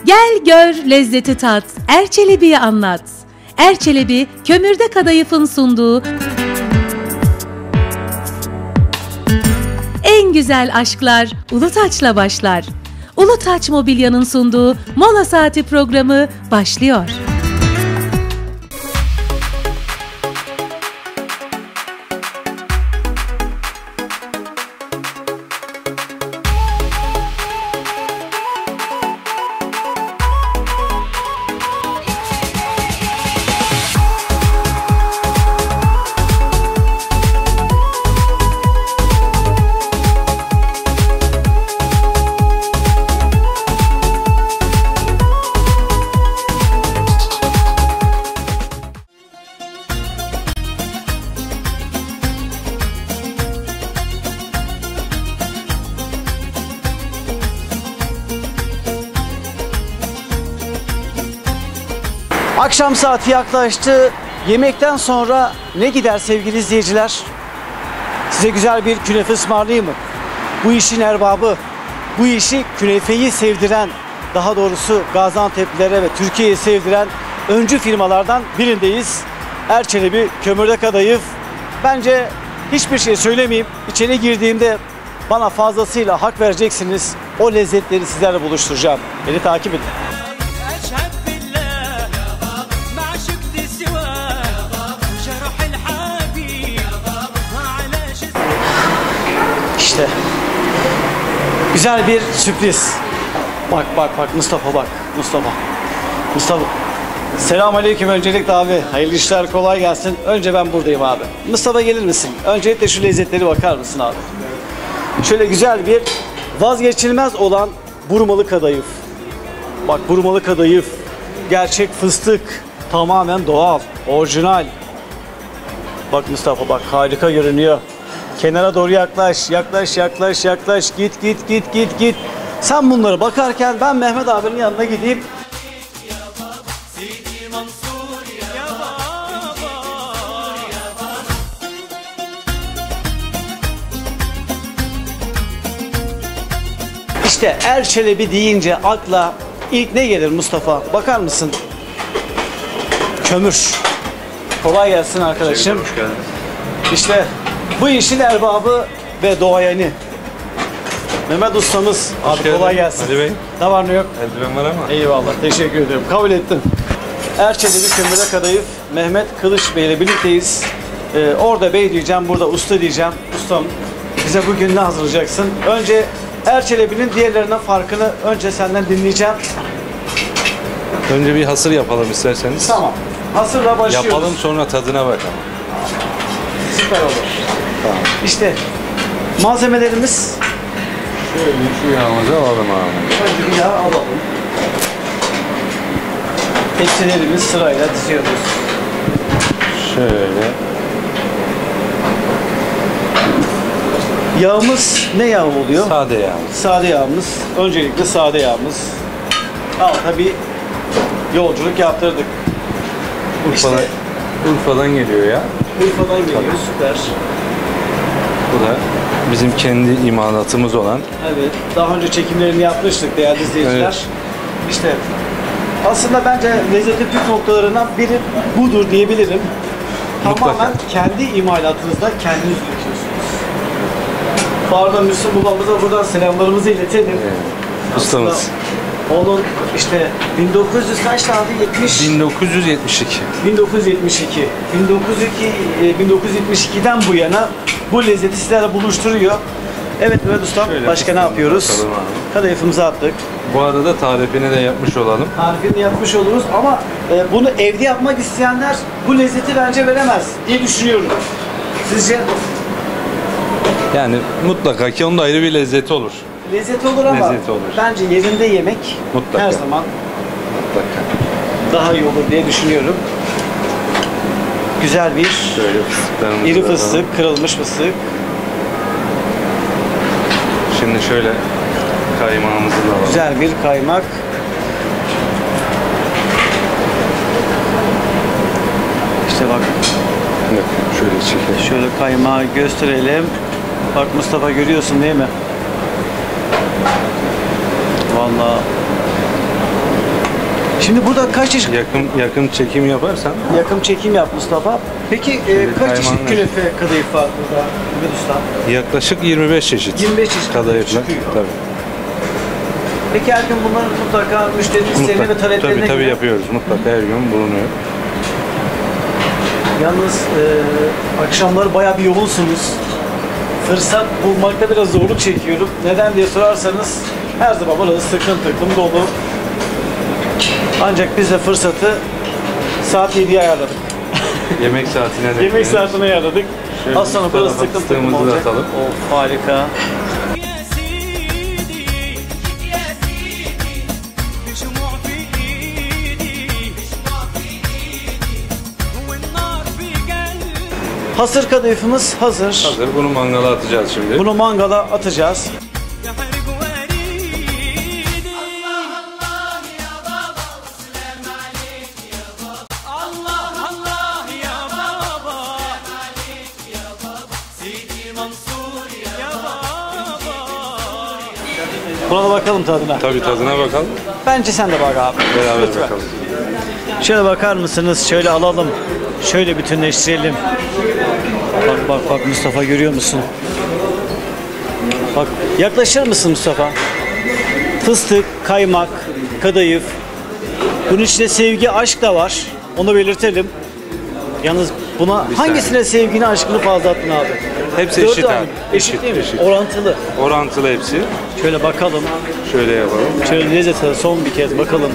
Gel gör lezzeti tat, Erçelebi'yi anlat. Erçelebi, Kömürde Kadayıf'ın sunduğu en güzel aşklar Ulutaç'la başlar. Ulutaç Mobilya'nın sunduğu Mola Saati programı başlıyor. Akşam saati yaklaştı. Yemekten sonra ne gider sevgili izleyiciler? Size güzel bir künefe ısmarlayayım mı? Bu işin erbabı, bu işi künefeyi sevdiren, daha doğrusu Gaziantep'lilere ve Türkiye'yi sevdiren öncü firmalardan birindeyiz. Erçelebi Kömürde Kadayıf. Bence hiçbir şey söylemeyeyim. İçeri girdiğimde bana fazlasıyla hak vereceksiniz. O lezzetleri sizlerle buluşturacağım. Beni takip edin. İşte güzel bir sürpriz. Bak Mustafa bak. Mustafa. Selamünaleyküm öncelikle abi. Hayırlı işler, kolay gelsin. Önce ben buradayım abi. Mustafa gelir misin? Öncelikle şu lezzetleri bakar mısın abi? Şöyle güzel bir vazgeçilmez olan burmalı kadayıf. Bak burmalı kadayıf. Gerçek fıstık. Tamamen doğal, orijinal. Bak Mustafa bak, harika görünüyor. Kenara doğru yaklaş. Git. Sen bunları bakarken ben Mehmet abinin yanına gideyim. İşte Erçelebi deyince akla ilk ne gelir Mustafa? Bakar mısın? Kömür. Kolay gelsin arkadaşım. Hoş geldiniz. İşte bu işin erbabı ve doğayeni Mehmet ustamız. Abi kolay gelsin. Ali Bey. Ne var ne yok? Eldiven var ama. Eyvallah, teşekkür ederim. Kabul ettim. Erçelebi Kömürde Kadayıf Mehmet Kılıç Bey ile birlikteyiz. Orada bey diyeceğim, burada usta diyeceğim. Ustam, bize bugün ne hazırlayacaksın? Önce Erçelebi'nin diğerlerinden farkını önce senden dinleyeceğim. Önce bir hasır yapalım isterseniz. Tamam. Hasırla başlıyoruz. Yapalım sonra tadına bakalım. Süper olur. Tamam. İşte malzemelerimiz. Şöyle şu yağımızı alalım abi. Önce bir yağ alalım. Tepsilerimiz sırayla diziyoruz. Şöyle. Yağımız ne yağı oluyor? Sade yağımız. Sade yağımız. Öncelikle sade yağımız. Alta bir yolculuk yaptırdık. Urfa'dan geliyor ya. Urfa'dan geliyor. Tabii. Süper. Bu da bizim kendi imalatımız olan. Evet. Daha önce çekimlerini yapmıştık değerli izleyiciler. Evet. İşte aslında bence lezzetin püf noktalarından biri budur diyebilirim. Mutlaka. Tamamen kendi imalatınızda kendiniz üretiyorsunuz. Pardon Müslüm babamıza buradan selamlarımızı iletelim. Evet. Ustamız. Onun işte 1900 kaçtı abi? 1972. 1972. 1972'den bu yana bu lezzeti sizlerle buluşturuyor. Evet Mehmet Usta, başka ne yapıyoruz? Kadayıfımızı attık. Bu arada tarifini de yapmış olalım. Tarifini yapmış oluruz ama bunu evde yapmak isteyenler bu lezzeti bence veremez diye düşünüyorum. Sizce? Yani mutlaka ki onun da ayrı bir lezzeti olur. Lezzet olur ama Lezzeti olur. bence yerinde yemek Mutlaka. her zaman Mutlaka. daha iyi olur diye düşünüyorum. Güzel bir Şöyle fıstıklarımızı iri da fıstık, alalım. kırılmış fıstık. Şimdi şöyle kaymağımızı da alalım. Güzel bir kaymak. İşte bak. Evet, şöyle çekelim. Şöyle kaymağı gösterelim. Bak Mustafa, görüyorsun değil mi? Vallahi Şimdi burada kaç çeşit Yakın çekim yaparsan yakın çekim yap Mustafa. Peki kaç çeşit kaymanlar. künefe kadayıf var burada Ahmet Usta? yaklaşık 25 çeşit. 25 çeşit kadayıflar. çıkıyor. Tabii. Peki her gün bunların mutlaka müşteri isteğine ve taleplerine Tabii göre. yapıyoruz. Mutlaka her gün bulunuyor. Yalnız akşamları bayağı bir yoğunsunuz. Fırsat bulmakta biraz zorluk çekiyorum. Neden diye sorarsanız her zaman burası tıklım tıklım dolu. Ancak biz de fırsatı saat 7'ye ayarladık. Yemek saatine de. Yemek saatine ayarladık. Şöyle Az sonra bir burası tarafa tıklım tıklım fıstığımızı da olacak. atalım. Of harika. يا سيدي يا سيدي بشموع في ايدي والنار في قلبي Hasır kadayıfımız hazır. Hazır. Bunu mangala atacağız şimdi. Bunu mangala atacağız. يحرق وريدي الله الله يا بابا وسلام عليك يا بابا الله الله يا بابا عليك يا بابا سيدي منصور يا بابا Buna da bakalım tadına. Tabii tadına bakalım. Bence sen de bak abi. Beraber Lütfen. bakalım. Şöyle bakar mısınız? Şöyle alalım. Şöyle bütünleştirelim. Bak bak bak Mustafa görüyor musun? Bak yaklaşır mısın Mustafa? Fıstık, kaymak, kadayıf. Bunun içinde sevgi, aşk da var. Onu belirtelim. Yalnız buna hangisine sevgini, aşkını fazla attın abi? Hepsi Dört eşit tane. abi. Eşit değil mi? Eşit. Orantılı. Orantılı hepsi. Şöyle bakalım. Şöyle yapalım. Şöyle lezzete son bir kez bakalım.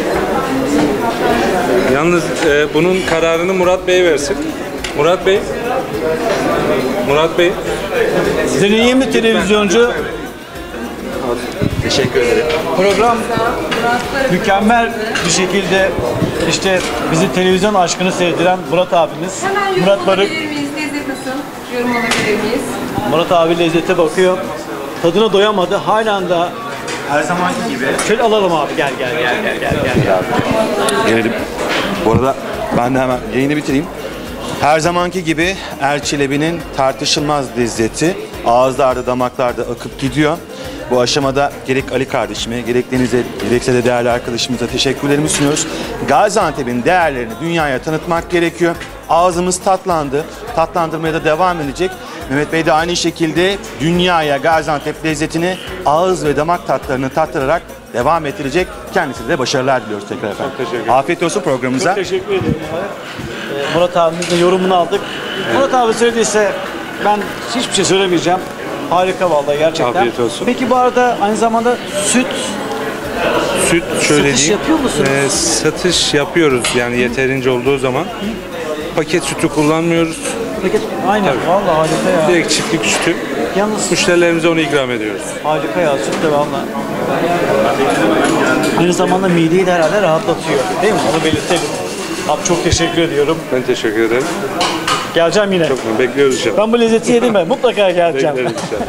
Yalnız bunun kararını Murat Bey versin. Murat Bey. Murat Bey. Deneyimli televizyoncu. Teşekkür ederim. Program mükemmel bir şekilde işte bizi televizyon aşkını sevdiren Murat abimiz. Hemen yorum Murat Barık. alabilir miyiz? Lezzet nasıl? Yorum alabilir miyiz? Murat abi lezzete bakıyor. Tadına doyamadı. Halen da Her zamanki gibi. şöyle alalım abi. Gel. Gelelim. Bu arada ben de hemen yayını bitireyim. Her zamanki gibi Erçelebi'nin tartışılmaz lezzeti ağızlarda, damaklarda akıp gidiyor. Bu aşamada gerek Ali kardeşime, gerek Deniz'e, gerekse de değerli arkadaşımıza teşekkürlerimi sunuyoruz. Gaziantep'in değerlerini dünyaya tanıtmak gerekiyor. Ağzımız tatlandı, tatlandırmaya da devam edecek. Mehmet Bey de aynı şekilde dünyaya Gaziantep lezzetini ağız ve damak tatlarını tattırarak devam ettirecek. Kendisine de başarılar diliyoruz tekrar efendim. teşekkür ederim. Afiyet olsun programımıza. Teşekkür ederim. Murat abimizin yorumunu aldık. Murat abi söylediyse ben hiçbir şey söylemeyeceğim. Harika vallahi gerçekten. Afiyet olsun. Peki bu arada aynı zamanda süt Süt şöyle Satış diyeyim. yapıyor musunuz? Satış yapıyoruz yani yeterince olduğu zaman. Paket sütü kullanmıyoruz. paket aynen Tabii. vallahi harika ya. Direkt çiftlik sütü. Yalnız Müşterilerimize onu ikram ediyoruz. harika ya süt de vallahi. Aynı zamanda mideyi de herhalde rahatlatıyor. Değil mi? Onu belirtelim. Abi çok teşekkür ediyorum. Ben teşekkür ederim. Geleceğim yine. Çok bekliyoruz inşallah. Ben bu lezzeti yedim mi? Mutlaka geleceğim. Bekleriz inşallah.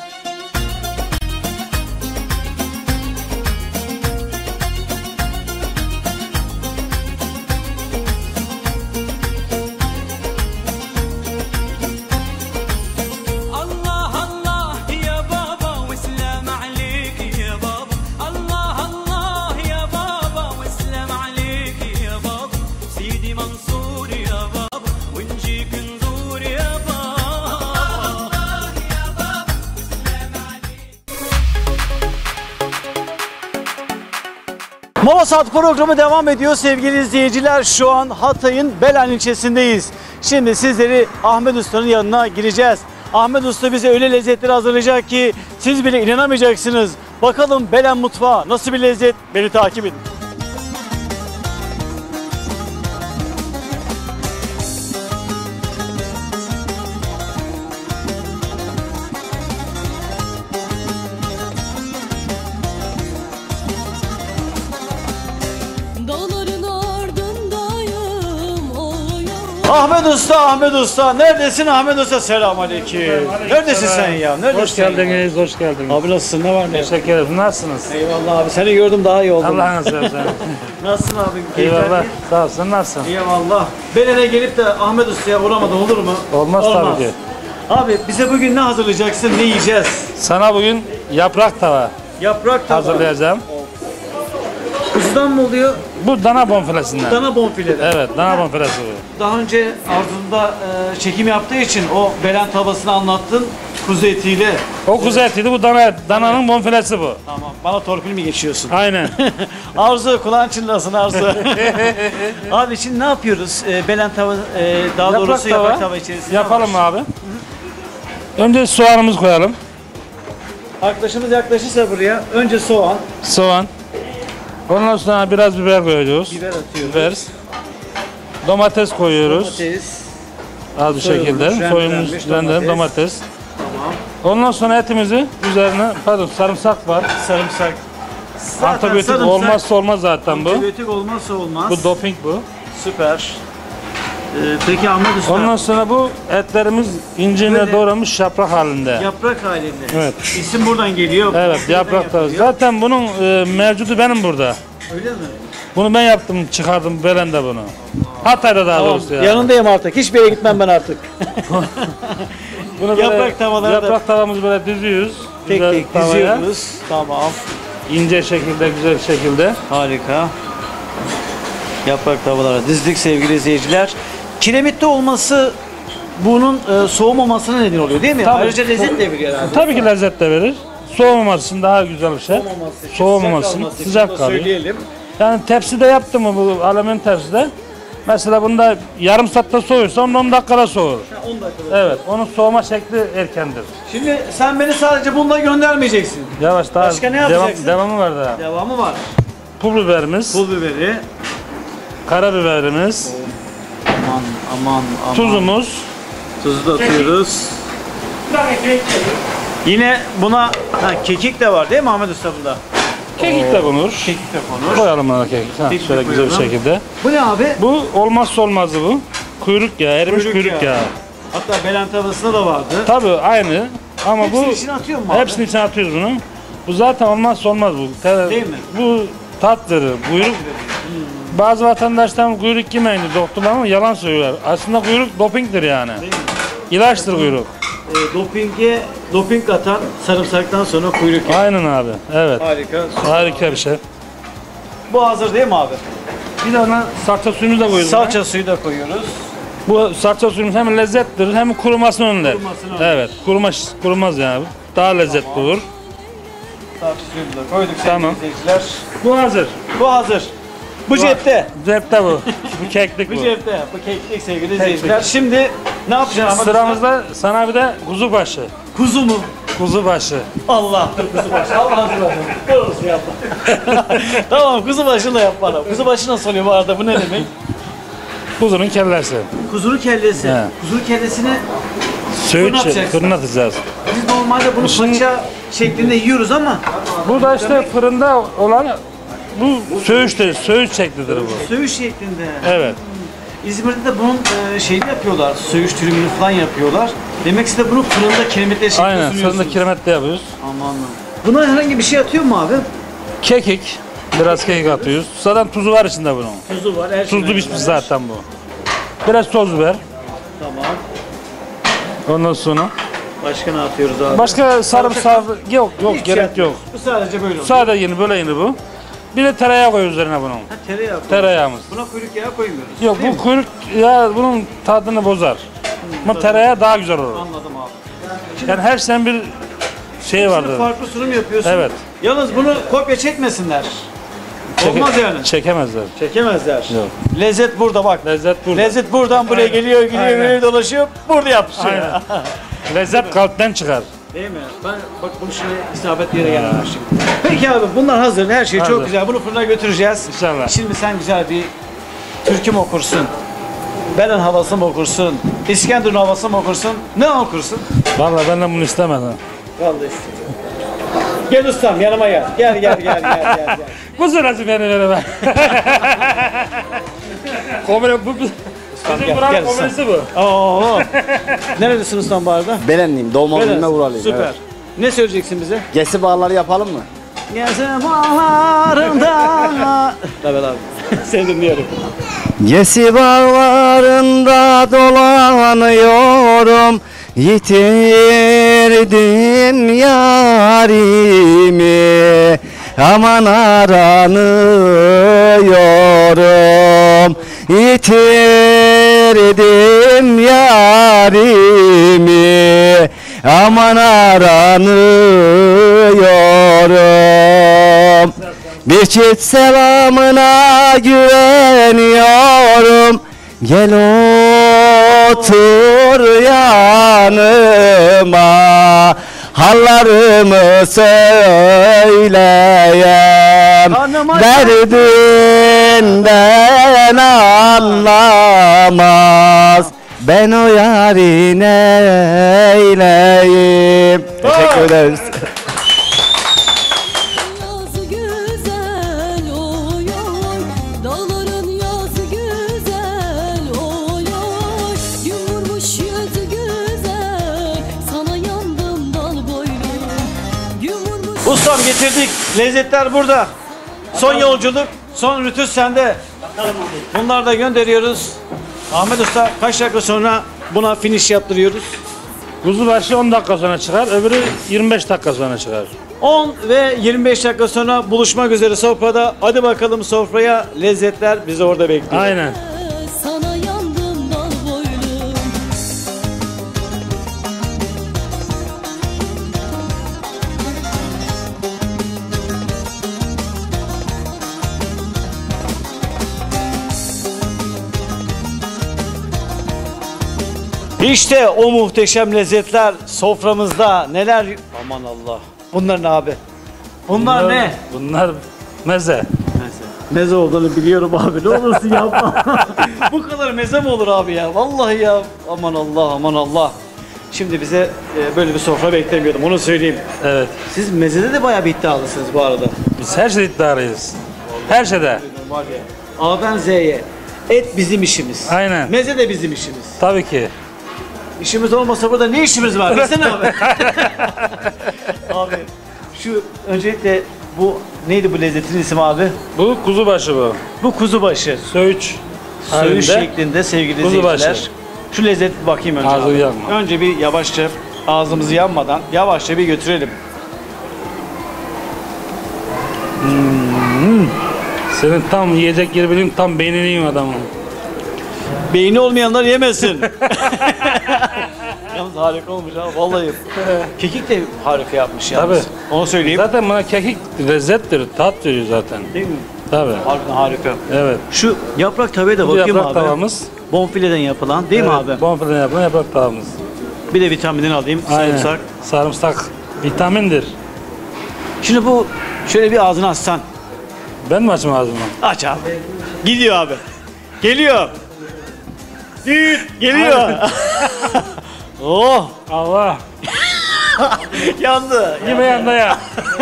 الله الله يا بابا وسلام عليك يا بابا الله الله يا بابا وسلام عليك يا بابا سيدي منصور يا بابا ونجيك نزور يا بابا الله يا بابا وسلام عليك Mola Saat programı devam ediyor sevgili izleyiciler. Şu an Hatay'ın Belen ilçesindeyiz. Şimdi sizleri Ahmet Usta'nın yanına gireceğiz. Ahmet Usta bize öyle lezzetler hazırlayacak ki siz bile inanamayacaksınız. Bakalım Belen mutfağı nasıl bir lezzet? Beni takip edin. Dağların ardındayım oy oy. Ahmet Usta neredesin Ahmet Usta? Selamünaleyküm. Neredesin sen ya? Neredesin? Hoş geldiniz, hoş geldiniz. Abi nasılsın? Ne var ne? yok? Teşekkür ederim. Nasılsınız? Eyvallah abi. Seni gördüm daha iyi oldum. Allah'ın seversen. Nasılsın abi? Keyifler Eyvallah. iyi? Sağ olsun. Nasılsın? Eyvallah. Belen'e gelip de Ahmet Usta'ya uğramadan olur mu? Olmaz tabii ki. Abi bize bugün ne hazırlayacaksın? Ne yiyeceğiz? Sana bugün yaprak tava Yaprak tava. hazırlayacağım. Kuzudan mı oluyor? Bu dana bonfilesinden. Dana bonfileri. Evet, dana bonfilesi bu. Daha önce Arzu'da çekim yaptığı için o belen tavasını anlattın. Kuzu etiyle. O kuzu etiydi, bu dananın bonfilesi bu. Tamam. Bana torpil mi geçiyorsun? Aynen. Arzu kulağın çınlasın Arzu. Abi şimdi ne yapıyoruz? Belen tava, daha doğrusu yaprak tava içerisinde. Yapalım abi. Önce soğanımızı koyalım. Arkadaşımız yaklaşırsa buraya önce soğan, Soğan. Ondan sonra biraz biber koyuyoruz. biber atıyoruz. Biber. Domates koyuyoruz. Domates. Az bir Soyulmuş, şekilde. rendelenmiş Soyulmuş rendelenmiş domates. Tamam. Ondan sonra etimizi üzerine, pardon sarımsak var. Sarımsak. Zaten Antibiyotik sarımsak, olmazsa olmaz zaten bu. antibiyotik olmazsa olmaz. Bu doping bu. Süper. Peki Ahmet Usta. Ondan sonra bu etlerimiz ince Böyle doğranmış yaprak halinde. yaprak halinde. Evet. İsim buradan geliyor. Evet, yaprak da. yapılıyor. Zaten bunun mevcudu benim burada. Öyle mi? Bunu ben yaptım, çıkardım Belen'de bunu. Hatay'da daha doğrusu yani. Yanındayım artık. Hiçbir yere gitmem ben artık. Bunu böyle yaprak tavaları da- yaprak tavamızı böyle düzüyoruz. tek güzel tek tavaya. diziyoruz. Tamam. İnce şekilde, güzel bir şekilde. Harika. Yaprak tavalara dizdik sevgili izleyiciler. Kiremitte olması bunun soğumamasına neden oluyor değil mi? Tabii. Ayrıca lezzet de veriyor herhalde. Tabii ki lezzet de verir. Soğumaması için daha güzel bir şey. Soğumaması için sıcak kalıyor. Söyleyelim. Yani tepside yaptım mı bu alüminyum tepside? Mesela bunda yarım saatte soğursa 10 dakikada soğur. 10 dakika. Evet, onun soğuma şekli erkendir. Şimdi sen beni sadece bununla göndermeyeceksin. Yavaş daha Başka ne yapacaksın? devamı var daha. Devamı var. Pul biberimiz, Pul biberi. karabiberimiz, Aman aman aman. tuzumuz. Tuzu da atıyoruz. Yine buna kekik de var değil mi Ahmet Usta bunda? Kekik de konur. Kekik de konur. Koyalım ona kekik. Ha, Kekik de şöyle güzel bir koyalım. şekilde. Bu ne abi? Bu olmazsa olmazı bu. Kuyruk yağı, erimiş kuyruk yağı. Hatta belen tavasında da vardı. Tabii aynı ama Hepsini bu içine atıyor mu abi? hepsini içine atıyoruz bunu. Bu zaten olmazsa olmaz bu. Değil mi? Bu tat verir. Kuyruk. Bazı vatandaşlar kuyruk yemeyin diyor doktorlar ama yalan söylüyorlar. Aslında kuyruk dopingdir yani. Değil mi? İlaçtır kuyruk. Doping atan sarımsaktan sonra kuyruk yağı. Aynen abi. Evet. Harika. Harika bir şey. Bu hazır değil mi abi? Bir de ona salça suyumuzu da koyuyoruz. Salça suyu da koyuyoruz. Bu salça suyumuz hem lezzettir hem kurumasını önler. Kurumasını önler. Evet. Kurumaz yani. Daha lezzetli olur. Salça suyumuzu da koyduk sevgili Tamam. izleyiciler. Bu hazır. Bu hazır. Bu cepte. Cepte bu. Bu keklik Bu bu. cepte. Bu keklik sevgili izleyiciler. Şimdi ne yapacağız? Sıramızda sana bir de kuzu başı. Kuzu mu? Kuzu başı. Allah. Kuzu başı. Allah hazırlasın. Doğrusu yapma. Tamam kuzu başını yap bana. Kuzu başı nasıl oluyor bu arada? Bu ne demek? Kuzunun kellesi. Kuzunun kellesi. He. Kuzunun kellesini Söğüt yapacaksın. fırına atacağız. biz normalde bunu paça şeklinde yiyoruz ama Bu da işte fırında olan bu söğüştür. Söğüt şeklidir bu. söğüş şeklinde. Evet. İzmir'de de bunun şeyini yapıyorlar. Söğüş türümünü falan yapıyorlar. Demek ki de bunu fırında kiremitle şeklinde Aynen. sunuyorsunuz. Fırında kiremitle yapıyoruz. Aman. Buna herhangi bir şey atıyor mu abi? Kekik. Biraz kekik atıyoruz. Zaten tuzu var içinde bunun. Tuzu var. Her Tuzlu şey pişmiş var. zaten bu. Biraz toz biber. Tamam. Ondan sonra. Başka ne atıyoruz abi? Başka sarımsak yok Hiç gerek yapmıyor. yok. Bu sadece böyle oluyor. Sade yeni böyle yeni bu. Bir de tereyağı koyuyoruz üzerine bunun. Ha, tereyağı koyuyoruz. Tereyağımız. Buna kuyruk yağı koymuyoruz. Yok değil bu mi? kuyruk ya bunun tadını bozar. Ama tereyağı daha güzel olur. Anladım abi. Yani her şeyin bir şeyi vardır. Farklı sunum yapıyorsun. Evet. Yalnız bunu kopya çekmesinler. Olmaz yani. Çekemezler. Çekemezler. Yok. Lezzet burada bak. Lezzet burada. Lezzet buradan buraya geliyor, gidiyor, Aynen. geliyor, dolaşıyor. Burada yapışıyor. Aynen. Lezzet kalpten çıkar. Değil mi? Ben bak bunu şimdi isabet yere gelmişim. Peki abi bunlar hazır. Her şey çok Hazır. güzel. Bunu fırına götüreceğiz. İnşallah. Şimdi sen güzel bir türkü mü okursun? Belen havası mı okursun? İskenderun havası mı okursun? Ne okursun? Vallahi benden bunu istemedim. Vallahi istiyorum. Gel ustam yanıma gel. Gel. Bu sırası beni vereme. Komedi bu bizim gel, buranın gel komedisi bu. Oo. Nerelisin ustam bu arada? Belenliyim, doğma büyüme Nerelisin? buralıyım. Süper. Evet. Ne söyleyeceksin bize? Gesi bağları yapalım mı? Gelsene bağlarında. Evet abi. Seni dinliyorum. Gesi bağlarında dolanıyorum, yitirdim yarimi. Aman aranı aranıyorum. Yitirdim yarimi, aman aranıyorum. Bir çift selamına güveniyorum. Gel otur yanıma, hallarımı söyleyem. Derdinden anlamaz, ben o yâri neyleyim. Teşekkür ederiz. Yazı güzel oy oy, dağların yazı güzel oy oy. Gün vurmuş yüzü güzel, sana yandım dal boylum. Gün vurmuş. Ustam getirdik. Lezzetler burada. Son yolculuk, son rütüş sende. Bunları da gönderiyoruz. Ahmet Usta kaç dakika sonra buna finish yaptırıyoruz? Kuzubaşı 10 dakika sonra çıkar, öbürü 25 dakika sonra çıkar. 10 ve 25 dakika sonra buluşmak üzere sofrada. Hadi bakalım sofraya, lezzetler bizi orada bekliyor. Aynen. Sana yandım dal boylum. İşte o muhteşem lezzetler soframızda. Neler? Aman Allah. Bunlar ne abi? Bunlar ne? Bunlar meze. Meze olduğunu biliyorum abi. Ne olursun yapma. Bu kadar meze mi olur abi ya? Vallahi ya. Aman Allah, aman Allah. Şimdi bize böyle bir sofra beklemiyordum. Onu söyleyeyim. Evet. Siz mezede de bayağı bir iddialısınız bu arada. Biz her şeyde iddialıyız. Her şeyde. Var ya. A'dan Z'ye. Et bizim işimiz. Aynen. Meze de bizim işimiz. Tabii ki. İşimiz olmasa burada ne işimiz var? Desene abi. Abi şu öncelikle bu neydi bu lezzetin ismi abi? Bu kuzubaşı bu. Bu kuzubaşı. Söğüç. Söğüş halinde. şeklinde sevgili Kuzubaşı. izleyiciler. Şu lezzet bakayım önce Ağzını abi. yakma. Önce bir yavaşça ağzımızı yanmadan yavaşça bir götürelim. Senin tam yiyecek yeri benim tam beynini yiyeyim adamım. Beyni olmayanlar yemesin. Yalnız harika olmuş ha vallahi. Kekik de harika yapmış yalnız. Tabii. Onu söyleyeyim. Zaten buna kekik lezzettir, tat veriyor zaten. Değil mi? Tabii. Harbiden harika. Evet. Şu yaprak tavaya da Bu bakayım yaprak abi. tavamız. Bonfileden yapılan değil mi abi? Bonfileden yapılan yaprak tavamız. Bir de vitaminini alayım. Aynen. Sarımsak. Sarımsak vitamindir. Şimdi bu şöyle bir ağzını açsan. Ben mi açayım ağzımı? Aç abi. Gidiyor abi. Geliyor. Geliyor. Oh. Allah. Yandı. Yeme yanda ya.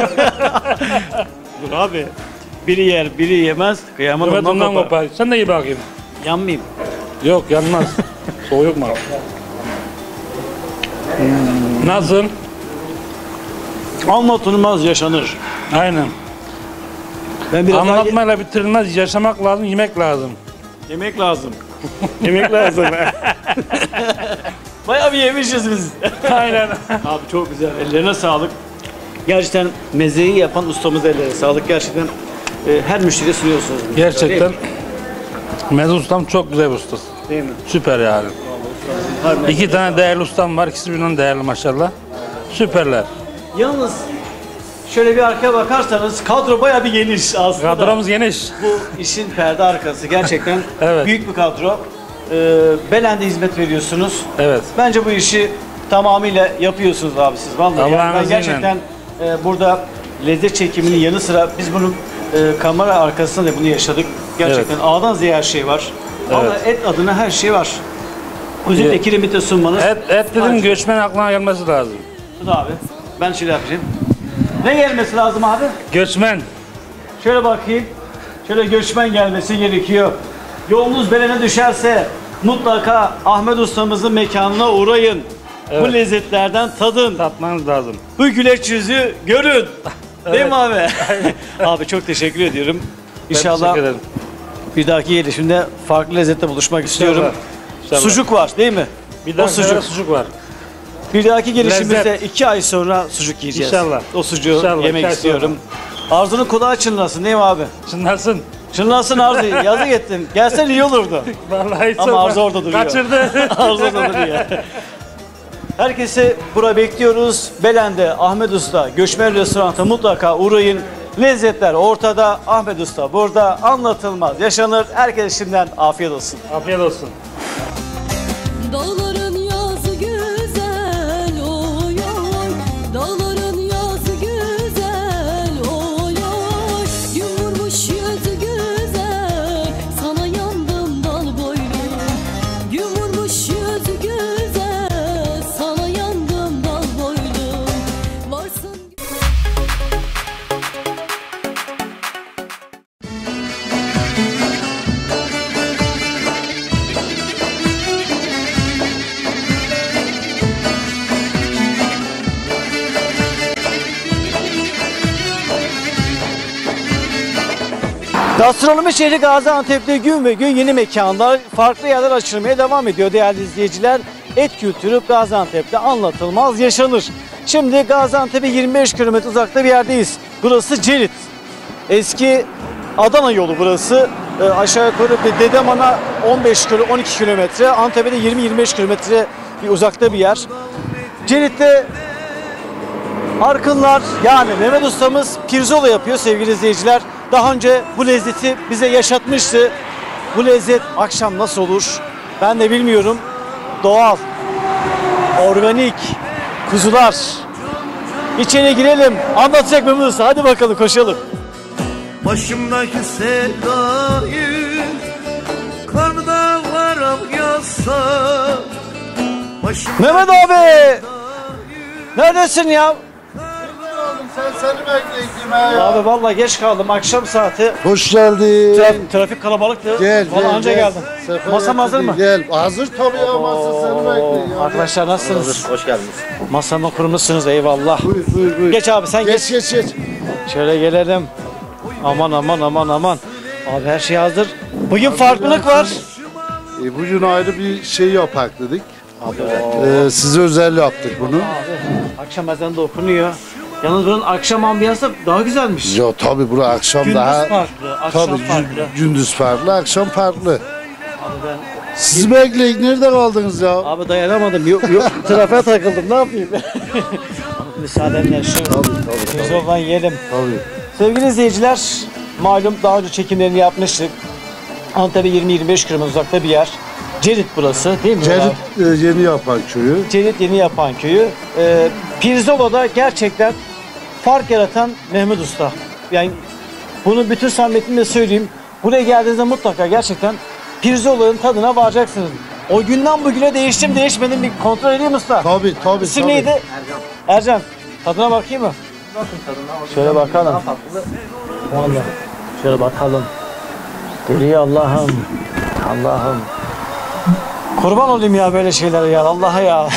Dur abi. Biri yer, biri yemez. Kıyamet Evet ondan ondan kopar. kopar. Sen de iyi bakayım. Yanmayayım. Yok yanmaz. Soğuk mu? Nasıl? Anlatılmaz yaşanır. Aynen. Ben biraz daha Anlatmayla bitirilmez. Yaşamak lazım, yemek lazım. yemek lazım. Yemek lazım. Bayağı bir yemişiz biz. Aynen. Abi çok güzel. Ellerine sağlık. Gerçekten mezeyi yapan ustamız ellerine sağlık. Gerçekten her müşteriye sunuyorsunuz. bunu. Gerçekten Değil mi? Meze ustam çok güzel bir usta. Değil mi? Süper yani. Harbiden. 2 tane değerli ustam var. İkisi birbirinden değerli maşallah. Süperler. Yalnız şöyle bir arkaya bakarsanız kadro bayağı bir geniş aslında. Kadromuz geniş. Bu işin perde arkası gerçekten Evet. büyük bir kadro. Belen'de hizmet veriyorsunuz. Evet. Bence bu işi tamamıyla yapıyorsunuz abi siz. Vallahi Allah'ın yani ben izniyle. gerçekten burada lezzet çekiminin yanı sıra biz bunun kamera arkasında da bunu yaşadık. Gerçekten A'dan Z'ye her şey var. Ama et adına her şey var. Özellikle Evet. kiremite sunmanız. Et dedim göçmen aklına gelmesi lazım. Dur abi. Ben şöyle yapacağım. Ne gelmesi lazım abi? Göçmen. Şöyle bakayım. Şöyle göçmen gelmesi gerekiyor. Yolunuz Belen'e düşerse mutlaka Ahmet ustamızın mekanına uğrayın. Bu Evet. lezzetlerden tadın. Tatmanız lazım. Bu güleç yüzü görün. Değil mi abi? Abi çok teşekkür ediyorum. İnşallah Teşekkür ederim. bir dahaki gelişimde farklı lezzette buluşmak istiyorum. İnşallah. Sucuk var değil mi? Bir daha sucuk. sucuk var. Bir dahaki gelişimizde Lezzet. 2 ay sonra sucuk yiyeceğiz. İnşallah. O sucuğu İnşallah, yemek iki ay istiyorum. Ağzının kulağı çınlasın değil mi abi? Çınlarsın. Şunlansın Arzu. Yazık ettin. Gelsen iyi olurdu. Vallahi Ama çok- Arzu orada duruyor. Kaçırdı. Arzu orada duruyor. Herkesi buraya bekliyoruz. Belen'de Ahmet Usta Göçmen Restoranı'na mutlaka uğrayın. Lezzetler ortada. Ahmet Usta burada anlatılmaz yaşanır. Herkese şimdiden afiyet olsun. Afiyet olsun. Dağların yazı güzel oy oy, dağların yazı güzel oy oy, gün vurmuş yüzü güzel, sana yandım dal boylum. Gün vurmuş yüzü güzel, sana yandım dal boylum. Varsın. Gastronomi şehri Gaziantep'te gün ve gün yeni mekanlar, farklı yerler açılmaya devam ediyor değerli izleyiciler. Et kültürü Gaziantep'te anlatılmaz yaşanır. Şimdi Gaziantep'e 25 kilometre uzakta bir yerdeyiz. Burası Cerit. Eski Adana yolu burası. Aşağı yukarı bir Dedeman'a 12 kilometre, Antep'e de 20-25 kilometre bir uzakta bir yer. Cerit'te Arkınlar yani Mehmet ustamız pirzola yapıyor sevgili izleyiciler. Daha önce bu lezzeti bize yaşatmıştı. Bu lezzet akşam nasıl olur ben de bilmiyorum. Doğal, organik, kuzular. İçeri girelim, anlatacak Mehmet usta. Hadi bakalım koşalım. Başımdaki sevdayı karda varam yazsa. Mehmet abi! Neredesin ya? Seni bekleyeceğim Abi vallahi geç kaldım akşam saati. Hoş geldin. Trafik kalabalıktı. Gel, Vallahi anca gel. geldim. Sefer Masam hazır getirdin, mı? Gel. Hazır tabii ya masa seni bekliyor. Arkadaşlar nasılsınız? Hoş geldiniz. Masamı kurmuşsunuz eyvallah. Buyur. Geç abi sen geç. Geç. Şöyle gelelim. Aman. Abi her şey hazır. Bugün farklılık var. Bugün ayrı bir şey yapak dedik. Size özel yaptık bunu. Akşam ezanı da okunuyor. Yalnız buranın akşam ambiyansı daha güzelmiş. Ya tabii bura akşam Gündüz daha farklı, akşam tabii farklı. gündüz farklı, akşam farklı. Abi ben Siz bekleyin nerede kaldınız ya? abi dayanamadım. Yok trafiğe takıldım. Ne yapayım? Abi müsaadenle şu pirzolan yiyelim. Tabii. Sevgili izleyiciler, malum daha önce çekimlerini yapmıştık. Antep'e 20-25 km uzakta bir yer. Cerit burası değil mi? Cerit yeni yapan köyü. Cerit Yeni Yapan Köyü. Pirzola'da gerçekten fark yaratan Mehmet Usta. Yani bunu bütün samimiyetimle söyleyeyim. Buraya geldiğinizde mutlaka gerçekten Pirzola'nın tadına varacaksınız. O günden bugüne değiştim değişmedim bir kontrol edeyim usta. Tabii. İsim neydi? Ercan. Tadına bakayım mı? Bakın tadına. Şöyle bakalım. Daha farklı. Vallahi. Şöyle bakalım. Geliyor Allah'ım. Allah'ım. Kurban olayım ya böyle şeylere ya. Allah'a ya.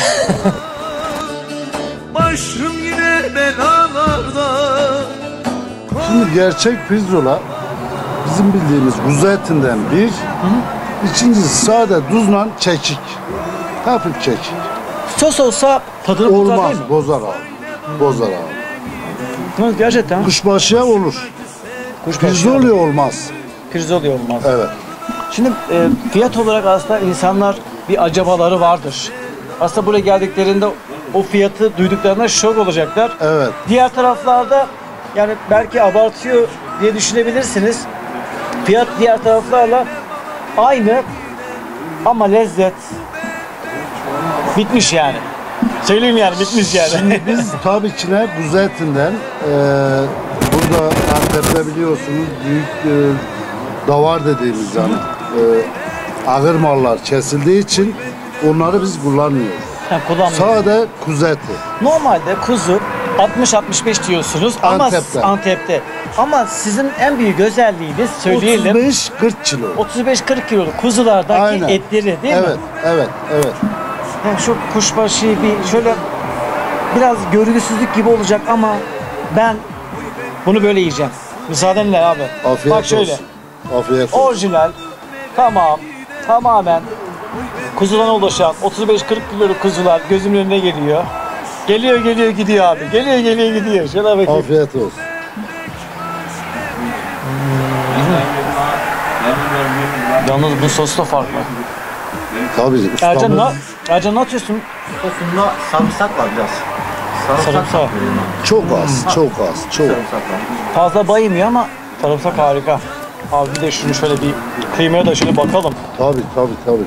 Başım yine belalarda. Şimdi gerçek pirzola bizim bildiğimiz kuzu etinden bir. İkincisi sade tuzla çekik. Hafif çekik. Sos olsa tadını bozar Olmaz, değil mi? bozar abi. Bozar abi. Hı, gerçekten. Kuşbaşıya olur. Kuşbaşı. Pirzola olmaz. Pirzola olmaz. Evet. Şimdi fiyat olarak aslında insanlar bir acabaları vardır. Aslında buraya geldiklerinde o fiyatı duyduklarında şok olacaklar. Evet. Diğer taraflarda yani belki abartıyor diye düşünebilirsiniz. Fiyat diğer taraflarla aynı ama lezzet bitmiş yani. Söyleyeyim yani bitmiş yani. Şimdi biz tabii ki ne kuzu etinden burada Antep'te biliyorsunuz büyük davar dediğimiz yani ağır mallar kesildiği için onları biz kullanmıyoruz. Kullanmıyoruz. Sade kuzu eti. Normalde kuzu 60-65 diyorsunuz ama Antep'te. Antep'te. Ama sizin en büyük özelliğiniz söyleyelim. 35-40 kilo. 35-40 kiloluk kuzulardaki Aynen. etleri değil mi? Evet. Yani şu kuşbaşıyı bir şöyle biraz görgüsüzlük gibi olacak ama ben bunu böyle yiyeceğim. Müsaadenle abi. Afiyet Bak şöyle. olsun. Afiyet olsun. Orijinal. Tamamen kuzudan oluşan 35-40 kiloluk kuzular gözümün önüne geliyor. Geliyor gidiyor abi. Geliyor gidiyor. Şuna bakayım. Afiyet olsun. Yalnız bu sos da farklı. Tabii Ercan, ustamız Ercan ne atıyorsun? Sosunda sarımsak var biraz. Sarımsak. çok az, çok az, çok. Fazla baymıyor ama sarımsak harika. Abi bir de şunu şöyle bir kıymaya da şöyle bakalım. Tabii, tabii, tabii.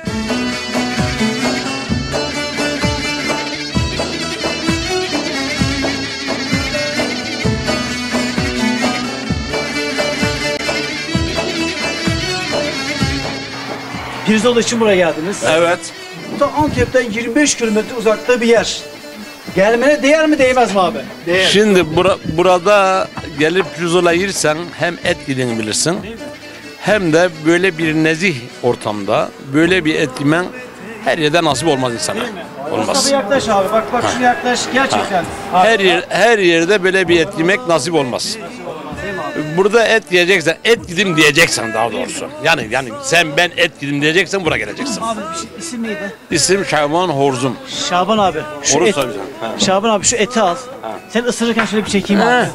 Pirzola için buraya geldiniz. Evet. Bu da Antep'ten 25 kilometre uzakta bir yer. Gelmene değer mi değmez mi abi? Değer. Şimdi burada gelip pirzola yersen hem et yediğini bilirsin. Hem de böyle bir nezih ortamda böyle bir et yemen her yerde nasip olmaz insana. Olmaz. Mustafa yaklaş abi. Bak şunu yaklaş. Gerçekten. Her yerde böyle bir et yemek nasip olmaz. Burada et yiyeceksen, et yedim diyeceksen daha doğrusu. Yani sen ben et yedim diyeceksen buraya geleceksin. Abi isim neydi? İsim Şaban Horzum. Şaban abi. Şu Horuz et, tabii. Şaban abi şu eti al. Sen ısırırken şöyle bir çekeyim abi.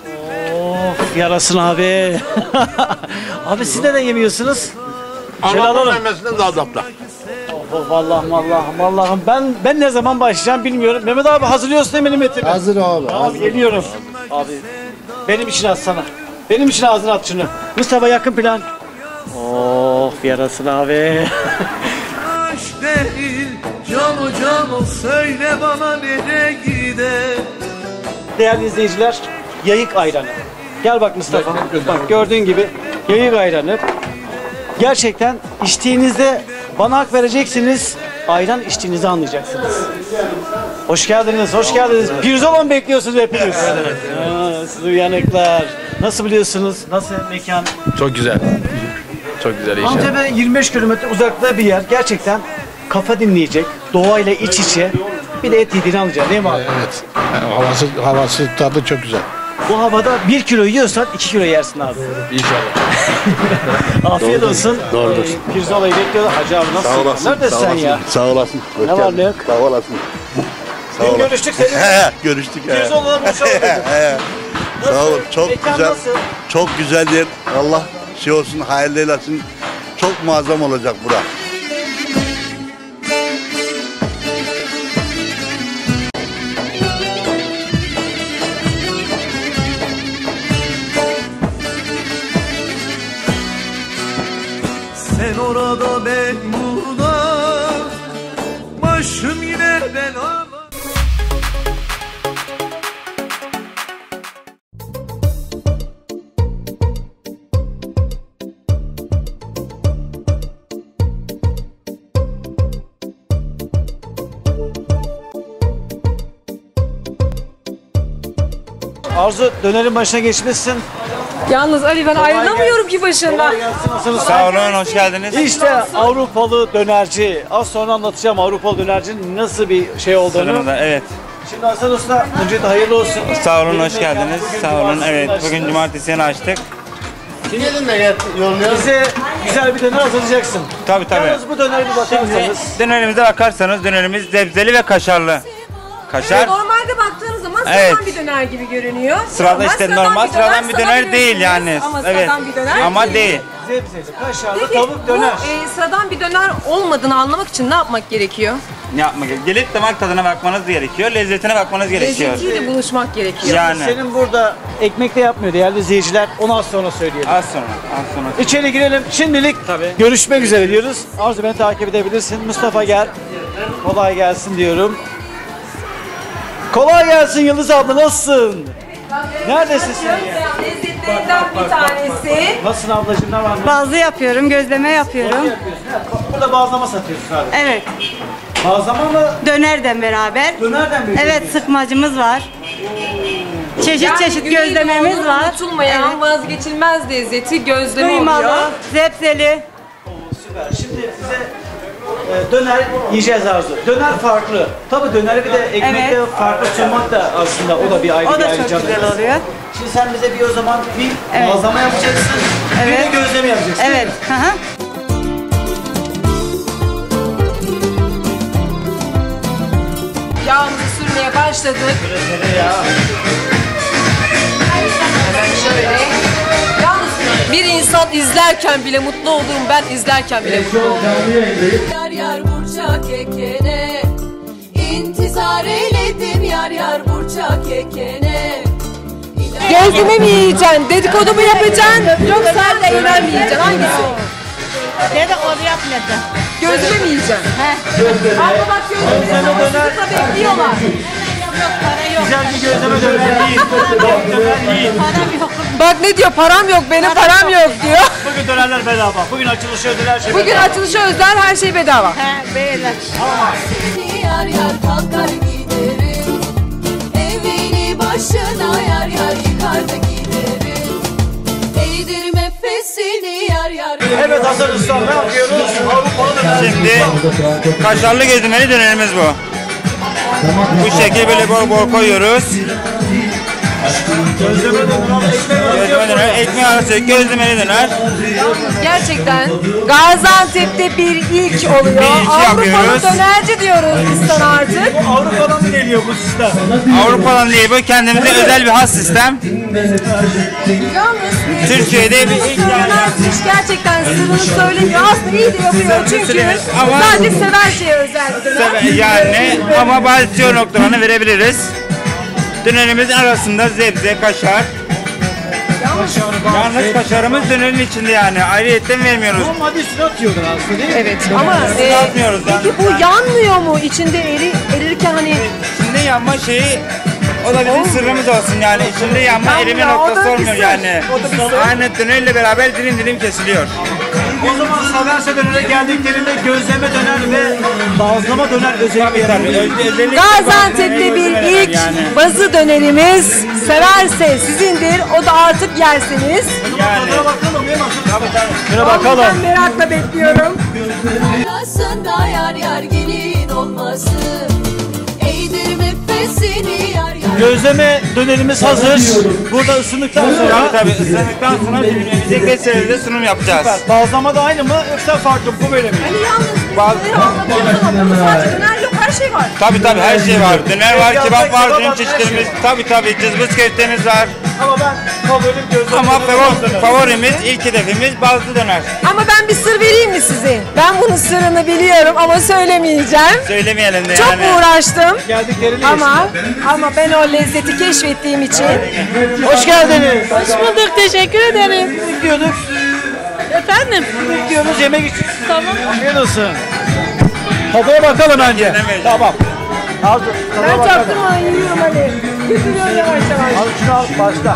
Of yarasın abi. Abi siz neden yemiyorsunuz? Şöyle alalım. Memesinden daha adapta. Oh, vallahi ben ne zaman başlayacağım bilmiyorum. Mehmet abi hazırlıyorsun değil mi benim etimi? Hazır abi, Abi hazır. geliyorum. Abi benim için atsana. Benim için ağzına at şunu. Mustafa yakın plan. Of yarasın abi. Aşk değil, can söyle bana nereye gider. Değerli izleyiciler, yayık ayranı. Gel bak Mustafa. Bak gördüğün gibi yayık ayranı. Gerçekten içtiğinizde bana hak vereceksiniz. Ayran içtiğinizi anlayacaksınız. Hoş geldiniz, hoş geldiniz. Pirzola mı bekliyorsunuz hepiniz? Evet. Siz uyanıklar. Nasıl biliyorsunuz? Nasıl mekan? Çok güzel. Çok güzel inşallah. Antep'e 25 kilometre uzaklıkta bir yer. Gerçekten kafa dinleyecek, doğayla iç içe bir de et yediğini anlayacak değil mi abi? Evet. Yani havası tadı çok güzel. Bu havada 1 kilo yiyorsan 2 kilo yersin abi. İnşallah. Afiyet olsun. Doğrudur. Pirzolayı bekliyorlar. Hacı abi nasılsın? Sağ olasın. Neredesin sen ya? Sağ olasın. Ne var ne yok? Sağ olasın. Dün görüştük seninle. Görüştük. Pirzola'da buluşalım dedim. Sağ olun. Çok Mekan güzel. nasıl? Çok güzeldir. Allah şey olsun, hayırlı eylesin. Çok muazzam olacak bura. Sen orada ben burada, başım yine belada. Arzu dönerin başına geçmişsin. Yalnız Ali ben ayrılamıyorum ki başından. Sağ olun, hoş geldiniz. İşte Avrupalı dönerci. Az sonra anlatacağım Avrupalı dönercinin nasıl bir şey olduğunu. Evet. Şimdi Hasan Usta, önce de hayırlı olsun. Sağ olun, hoş geldiniz. Sağ olun. Evet, bugün cumartesi yeni açtık. Gelin de bize güzel bir döner hazırlayacaksın. Tabii. Yalnız bu döneri bir bakarsanız. Dönerimize bakarsanız dönerimiz zebzeli ve kaşarlı. Kaşar. Normalde baktığınız zaman Evet. sıradan bir döner gibi görünüyor. Sırada işte normal sıradan bir döner değil yani. Ama Evet. sıradan bir döner Ama değil. Zebzeli, kaşarlı, Peki tavuk döner. bu sıradan bir döner olmadığını anlamak için ne yapmak gerekiyor? Ne yapmak gerekiyor? Gelip damak tadına bakmanız gerekiyor. Lezzetine bakmanız gerekiyor. Lezzetiyle buluşmak gerekiyor. Yani. Senin burada ekmekle yapmıyor değerli izleyiciler. Onu az sonra söyleyelim. Az sonra. İçeri girelim. Şimdilik görüşmek üzere diyoruz. Arzu beni takip edebilirsin. Mustafa gel. Kolay gelsin diyorum. Kolay gelsin Yıldız abla, nasılsın? Neredesin sen ya? Lezzetlerinden bir tanesi. Nasılsın ablacığım, ne var ne? Bazlı yapıyorum, gözleme yapıyorum. Burada bazlama satıyorsun abi. Evet. Bazlama mı? Dönerden beraber. Dönerden mi? Evet, sıkmacımız var. Çeşit Yani çeşit gözlememiz Güneydoğu'nun var. unutulmayan vazgeçilmez lezzeti gözleme oluyor. Kıymalı, zepseli. Süper. Şimdi size döner yiyeceğiz Arzu. Döner farklı. Tabii döneri bir de ekmekle Evet. farklı sunmak da aslında o da bir ayrı O bir da ayrıcalık. çok güzel oluyor. Şimdi sen bize bir o zaman bir Evet. bazlama yapacaksın. Bir Evet. de gözleme yapacaksın. Evet. Hı hı. Yağımızı sürmeye başladık. Hemen şöyle. Yalnız bir insan İnsan izlerken bile mutlu olurum. Ben izlerken bile mutlu olurum. Yar yar burçak ekene, intizar eyledim yar yar burçak ekene. Gözleme mi yiyeceksin? Dedikodu mu yapacaksın? Yoksa eğlen mi yiyeceksin? Hangisi? Dedikodu yapmayacaksın. Gözleme mi yiyeceksin? Abla bak gözleme sizi bekliyorlar. Yok para yok. Güzel bir gözleme döner yiyin. Döner yiyin. Param yok. Bak ne diyor? Param yok, benim param yok diyor. Bugün dönerler bedava. Bugün açılışı ödül her şey Bugün bedava. açılışa özel her şey bedava. He beyler. Seni yar yar kalkar giderim, evini başına yar yar yıkar da giderim. Eğdirme fesini yar yar. Evet Hasan Usta, ne yapıyoruz? Avrupalı döner. Şimdi kaşarlı gezmeli dönerimiz bu. Bu şekil böyle bol bol koyuyoruz. Gözleme döner, ekmeği arası gözlemeli döner. Gerçekten Gaziantep'te bir ilk oluyor. Bir ilk Avrupalı yapıyoruz. dönerci diyoruz biz sana artık. Bu Avrupa'dan mı geliyor bu sistem? Avrupa'dan değil bu, kendimize özel bir has sistem. Yalnız Türkiye'de bir ilk hiç gerçekten sırrını söylemiyor. Aslında iyi de yapıyor çünkü söylemiyoruz ama- sadece sever şeye özel bir döner. yani ama bazı tüyo noktalarını verebiliriz. Dönerimizin arasında zebze, kaşar. Yalnız kaşarımız dönerin içinde yani. Ayrıyetten vermiyoruz. Normalde üstüne atıyorlar aslında değil mi? Evet ama atmıyoruz yani. peki bu yanmıyor mu? İçinde erirken hani İçinde yanma şeyi o da bizim sırrımız olsun yani. İçinde yanma Yanmıyor, erime o da noktası bir olmuyor sır. yani. O da bir sır. Aynen dönerle beraber dilim dilim kesiliyor. O zaman Saverse dönere geldiklerinde gözleme döner ve bazlama döner özellikle. Gaziantep'te bir ilk bazı dönerimiz severse sizindir. O da artık yersiniz. Tadına bakalım değil mi? Şuna bakalım. Ben merakla bekliyorum. Aslında yar yar gelin olması, eğdirme fesini yar yar. Gözleme dönerimiz hazır. Burada ısındıktan sonra. Tabii ısındıktan sonra birbirimize keserinde sunum yapacağız. Süper. Bazlama da aynı mı yoksa farklı mı? Bu böyle mi? Hani yalnız döneri anlatıyorsun ama burada sadece döner yok, her şey var. Tabii her şey var. Döner var, kebap var, döner çeşitlerimiz. Tabii cızbız köftemiz var. Ama ben favorim gözleme Ama döner. favorimiz, ilk hedefimiz bazlı döner. Ama ben bir sır vereyim mi size? Ben bunun sırrını biliyorum ama söylemeyeceğim. Söylemeyelim de Çok yani. uğraştım Geldiklerini ama ben o lezzeti keşfettiğim için. Hoş geldiniz. Hoş bulduk, teşekkür ederim. Bekliyorduk. Efendim? Bekliyoruz yemek için. Tamam. Afiyet olsun. Tadına bakalım önce. Tamam. Al, tadına Ben bakalım. çaktırmadan yiyorum hani. Götürüyorum yavaş yavaş. Al şunu al başla.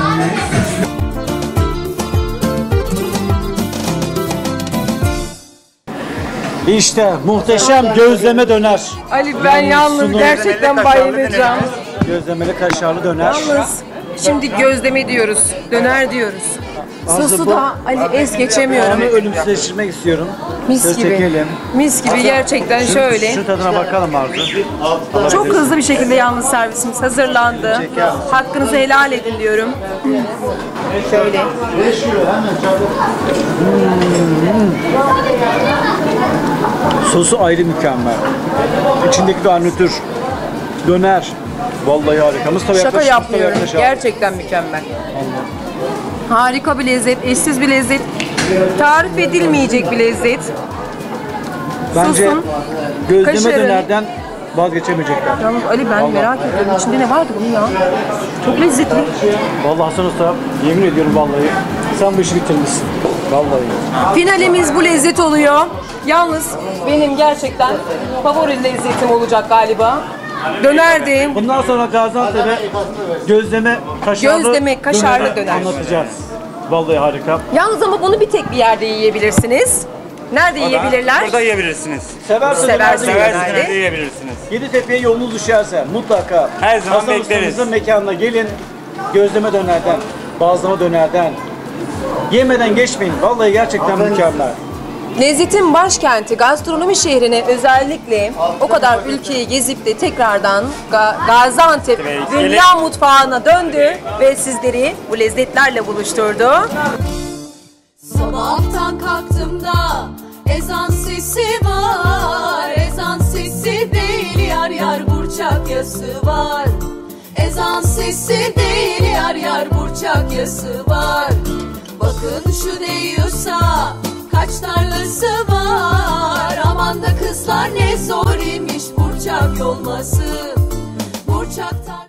İşte muhteşem gözleme döner. Ali ben yalnız gerçekten bayılacağım. Gözlemeli kaşarlı döner. Yalnız şimdi gözleme diyoruz, döner diyoruz. Sosu da Ali es geçemiyorum. Onu ölümsüzleştirmek istiyorum. Mis Söz gibi. çekelim. Mis gibi gerçekten şöyle. Şu tadına bakalım Arzu. Çok hızlı bir şekilde yalnız servisimiz hazırlandı. Hakkınızı helal edin diyorum. Şöyle. Sosu ayrı mükemmel. İçindeki garnitür, döner. Vallahi harika. Mustafa Şaka yaklaş, yapmıyorum. Mustafa yaklaş abi. Gerçekten mükemmel. Harika bir lezzet, eşsiz bir lezzet. Tarif edilmeyecek bir lezzet. Bence Sosun, gözleme kaşarın. dönerden vazgeçemeyecekler. Yalnız Ali ben merak ediyorum. İçinde ne vardı bunun ya? Çok lezzetli. Vallahi Hasan Usta, yemin ediyorum vallahi. Sen bu işi bitirmişsin. Vallahi. Finalimiz bu lezzet oluyor. Yalnız benim gerçekten favori lezzetim olacak galiba. Dönerdi. Bundan sonra Gaziantep'e gözleme kaşarlı döner. anlatacağız. Vallahi harika. Yalnız ama bunu bir tek bir yerde yiyebilirsiniz. Nerede yiyebilirler? Burada yiyebilirsiniz. Severse Severse Seversiniz dönerde. yiyebilirsiniz. Yeditepe'ye yolunuz düşerse mutlaka Her zaman Hasan bekleriz. Usta'mızın mekanına gelin. Gözleme dönerden, bazlama dönerden. Yemeden geçmeyin. Vallahi gerçekten mükemmel. Lezzetin başkenti, gastronomi şehrine özellikle o kadar ülkeyi gezip de tekrardan Gaziantep dünya mutfağına döndü ve sizleri bu lezzetlerle buluşturdu. Sabahtan kalktım da ezan sesi var. Ezan sesi değil yar yar burçak yası var. Ezan sesi değil yar yar burçak yası var. Bakın şu değiyorsa kaç tarlası var. Aman da kızlar ne zor imiş burçak yolması. Burçak tarlası.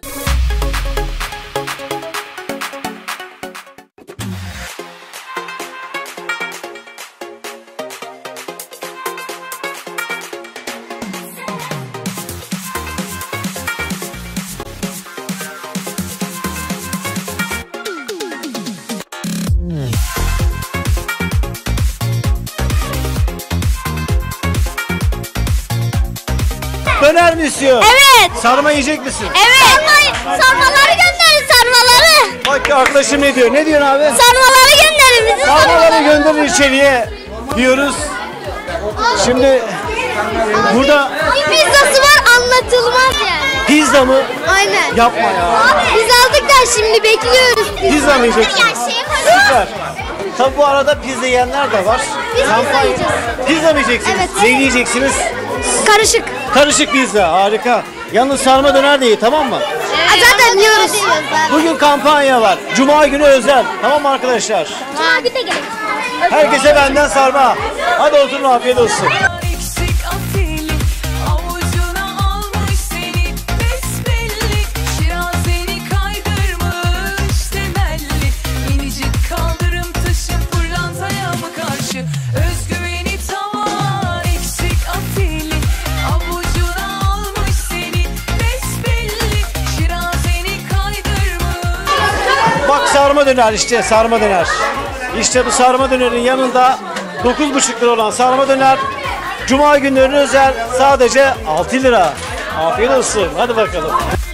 Döner mi istiyor? Evet. Sarma yiyecek misin? Evet. Sarmaları gönderin sarmaları. Bak arkadaşım ne diyor? Ne diyorsun abi? Sarmaları gönderin bizi. Sarmaları gönderin içeriye diyoruz. Şimdi burada Pizzası var anlatılmaz yani. pizza mı? Aynen. Yapma ya. Biz aldık da şimdi bekliyoruz. Pizza mı yiyeceksin? Süper. Tabi bu arada pizza yiyenler de var. Biz pizza yiyeceğiz. Pizza mı yiyeceksiniz? Evet. Ne yiyeceksiniz? Karışık. Karışık pizza, harika. Yalnız sarma döner değil, tamam mı? Zaten yiyoruz. Bugün kampanya var. Cuma günü özel. Tamam mı arkadaşlar? Cuma günü de gelin. Herkese benden sarma. Hadi oturun, afiyet olsun. Eksik afili, avucuna almış seni besbelli. Şirazeni kaydırmış temelli. İnicik kaldırım taşı pırlantaya mı karşı? Özgüveni tavan. Eksik afili, avucuna almış seni besbelli. Şirazeni kaydırmış. Bak sarma döner işte, sarma döner. İşte bu sarma dönerin yanında 9,5 lira olan sarma döner. Cuma günlerine özel sadece 6 lira. Afiyet olsun. Hadi bakalım.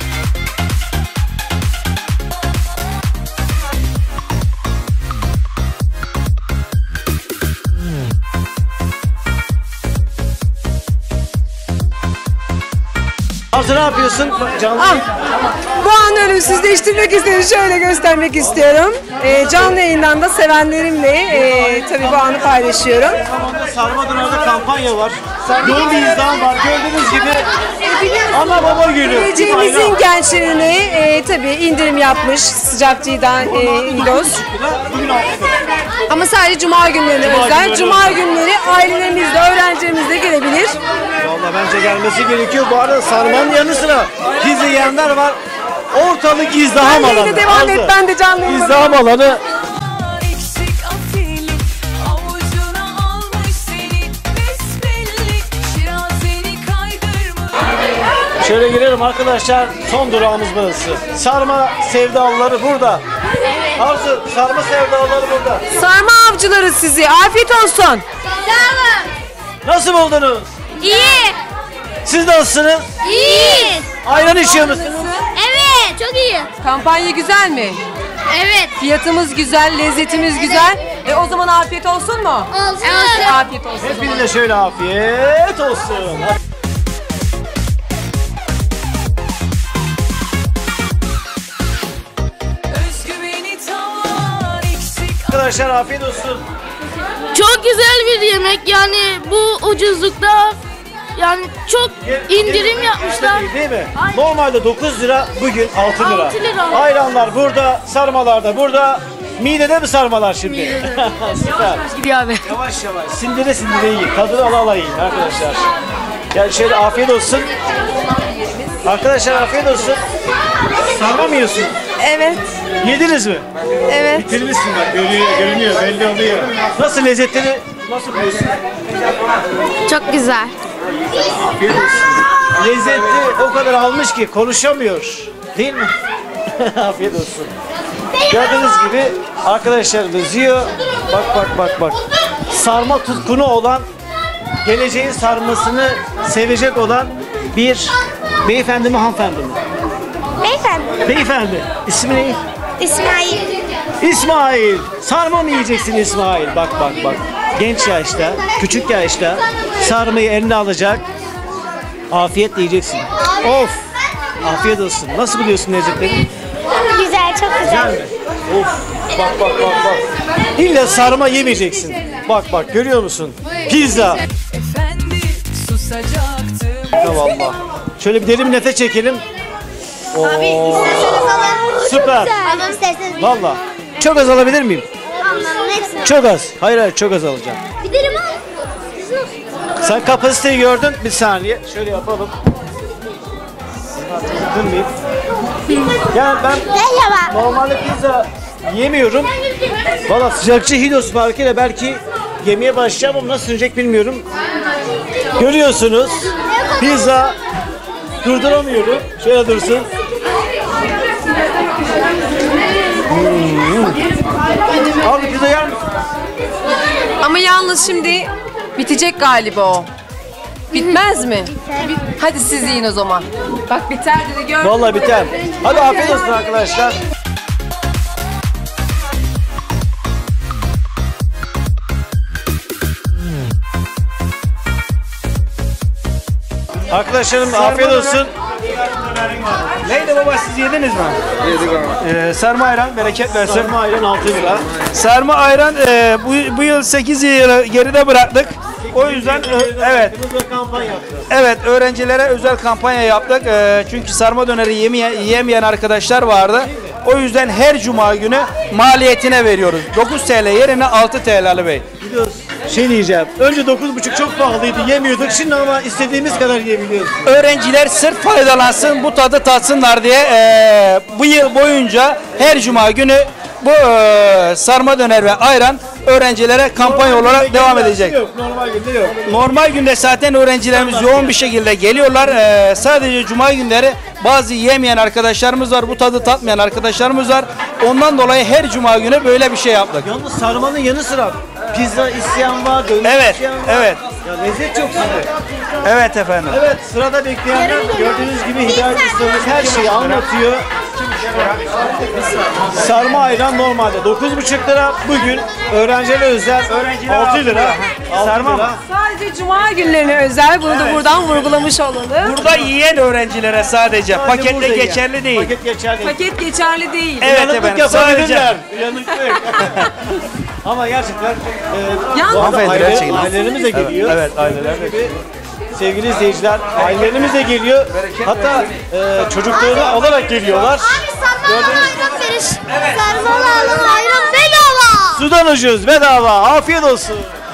Arzu ne yapıyorsun? Canlı. Bu anı ölümsüzleştirmek istedim. Şöyle göstermek istiyorum. Canlı yayından da sevenlerimle tabii bu anı paylaşıyorum. Sarma döner'de kampanya var. Yoğun bir izdiham var. Gördüğünüz gibi ana baba günü. Geleceğimizin gençlerine tabii indirim yapmış sıcakçıdan İdos. Ama sadece cuma günlerine özel. Cuma günleri ailelerimizle, öğrencilerimizle gelebilir. Vallahi bence gelmesi gerekiyor. Bu arada sarmanın yanı sıra pizza yiyenler var. Ortalık izdiham alanı. Sen de devam et, ben de canlı yayına İzdiham alanı. Eksik afili, avucuna almış seni besbelli. Şirazeni kaydırmış. Şöyle girelim arkadaşlar. Son durağımız burası. Sarma sevdalıları burada. Evet. Arzu, sarma sevdalıları burada. Sarma avcıları sizi. Afiyet olsun. Sağ olun. Nasıl buldunuz? İyi. Siz nasılsınız? İyi. Ayran içiyor musunuz? Evet. Çok iyi. Kampanya güzel mi? Evet. Fiyatımız güzel, lezzetimiz güzel. O zaman afiyet olsun mu? Olsun. Afiyet olsun. Hepinize şöyle afiyet olsun. Özgüveni tavan. Eksik Arkadaşlar afiyet olsun. Çok güzel bir yemek yani bu ucuzlukta yani çok indirim yapmışlar. Değil mi? Normalde 9 lira, bugün 6 lira. 6 lira. Ayranlar burada, sarmalar da burada. Midede mi sarmalar şimdi? Süper. Gidiyor abi. Yavaş yavaş, sindire sindire yiyin. Tadını ala ala yiyin arkadaşlar. Yani şöyle afiyet olsun. Arkadaşlar afiyet olsun. Sarma mı yiyorsun? Evet. Yediniz mi? Evet. Bitirmişsin bak, görünüyor, belli oluyor. Nasıl lezzetleri, nasıl buluyorsun? Çok güzel. Afiyet olsun. Lezzetli o kadar almış ki konuşamıyor. Değil mi? Afiyet olsun. Gördüğünüz gibi arkadaşlarımız yiyor. Bak. Sarma tutkunu olan, geleceğin sarmasını sevecek olan bir beyefendi mi, hanımefendi mi? Beyefendi. Beyefendi. İsmi ne? İsmail. İsmail. Sarma mı yiyeceksin İsmail? Bak. Genç yaşta, küçük yaşta sarmayı eline alacak. Afiyetle yiyeceksin. Of. Afiyet olsun. Nasıl buluyorsun lezzetleri? Güzel, çok Güzel mi? Of. Bak. İlla sarma yemeyeceksin. Bak görüyor musun? Pizza. efendi susacaktım. Ya vallahi. Şöyle bir derin bir nefes çekelim. Oo. isterseniz alın. Süper. Alın isterseniz. Vallahi. Çok az alabilir miyim? tamamlarım hepsini. Çok az. Hayır çok az alacağım. Bir dilim al. Sen kapasiteyi gördün. Bir saniye. Şöyle yapalım. Durmayayım. Yani ben normalde pizza yemiyorum. Valla sıcakçı Hidros farkıyla belki yemeye başlayacağım ama nasıl sünecek bilmiyorum. Görüyorsunuz. Pizza durduramıyorum. Şöyle dursun. Abi pizza yer misin? Ama yalnız şimdi bitecek galiba o. Bitmez mi? Hadi siz yiyin o zaman. Bak biter dedi gördün mü? Vallahi biter. Hadi afiyet olsun arkadaşlar. Arkadaşlarım afiyet olsun. Neydi baba, siz yediniz mi? Yedik abi. Sarma ayran bereket versin. Sarma ayran 6 lira. Sarma ayran bu yıl 8 yılı geride bıraktık. O yüzden evet. Evet, öğrencilere özel kampanya yaptık. Çünkü sarma döneri yiyemeyen arkadaşlar vardı. O yüzden her cuma günü maliyetine veriyoruz. 9 TL yerine 6 TL Ali Bey. Şey diyeceğim. Önce 9,5 çok pahalıydı. Yemiyorduk. Şimdi ama istediğimiz kadar yiyebiliyoruz. Öğrenciler sırf faydalansın, bu tadı tatsınlar diye bu yıl boyunca her cuma günü bu sarma döner ve ayran öğrencilere kampanya olarak devam edecek. Yok, normal günde yok. Normal günde zaten öğrencilerimiz yoğun bir şekilde geliyorlar. Sadece cuma günleri bazı yiyemeyen arkadaşlarımız var, bu tadı tatmayan arkadaşlarımız var. Ondan dolayı her cuma günü böyle bir şey yaptık. Yalnız sarmanın yanı sıra pizza isteyen var, döner Evet, isteyen var. evet. Ya lezzet çok sizde. Evet efendim. Evet, sırada bekleyenler gördüğünüz gibi Hidayet Usta'mız her şeyi anlatıyor. Sarma ayran normalde 9,5 lira. Bugün öğrencilere özel 6 lira. Sarma mı? Sadece cuma günlerine özel. Bunu da buradan vurgulamış olalım. Burada yiyen öğrencilere sadece. Pakette geçerli değil. Paket geçerli. Paket geçerli değil. Evet Uyanıklık efendim, yapabilirler. Uyanıklık. Ama gerçekten bu arada ailelerimiz de geliyor. Evet, aileler de. Sevgili izleyiciler, ailelerimiz de geliyor. Hatta çocuklarını alarak geliyorlar. Sarmalı alın ayran bedava. Sudan ucuz, bedava. Afiyet olsun.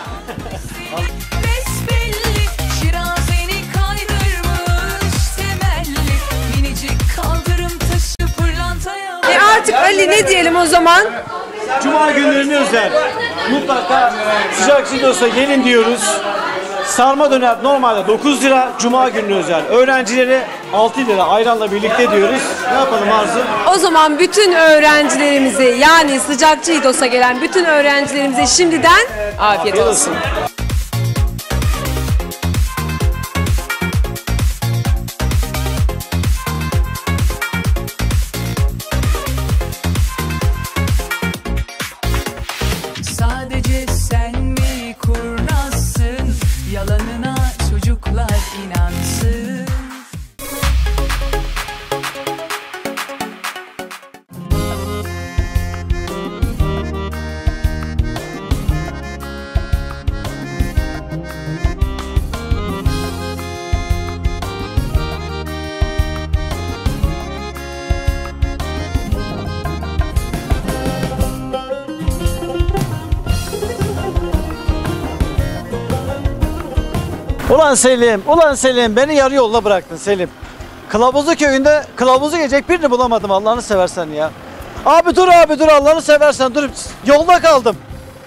Besbelli şirazeni kaydırmış temelli minicik kaldırım taşı pırlantaya. Artık Ali ne diyelim o zaman? Cuma günlerine özel. Mutlaka sıcak Hidros'a gelin diyoruz. Sarma döner normalde 9 lira, cuma günü özel. Öğrencilere 6 lira ayranla birlikte diyoruz. Ne yapalım Arzu? O zaman bütün öğrencilerimize, yani sıcakçı Hidros'a gelen bütün öğrencilerimize şimdiden afiyet olsun. Sadece sen mi kurnazsın, yalanına çocuklar inansın. Ulan Selim, beni yarı yolda bıraktın Selim. Kılavuzlu köyünde kılavuzu gelecek birini bulamadım Allah'ını seversen ya. Abi dur Allah'ını seversen dur, yolda kaldım.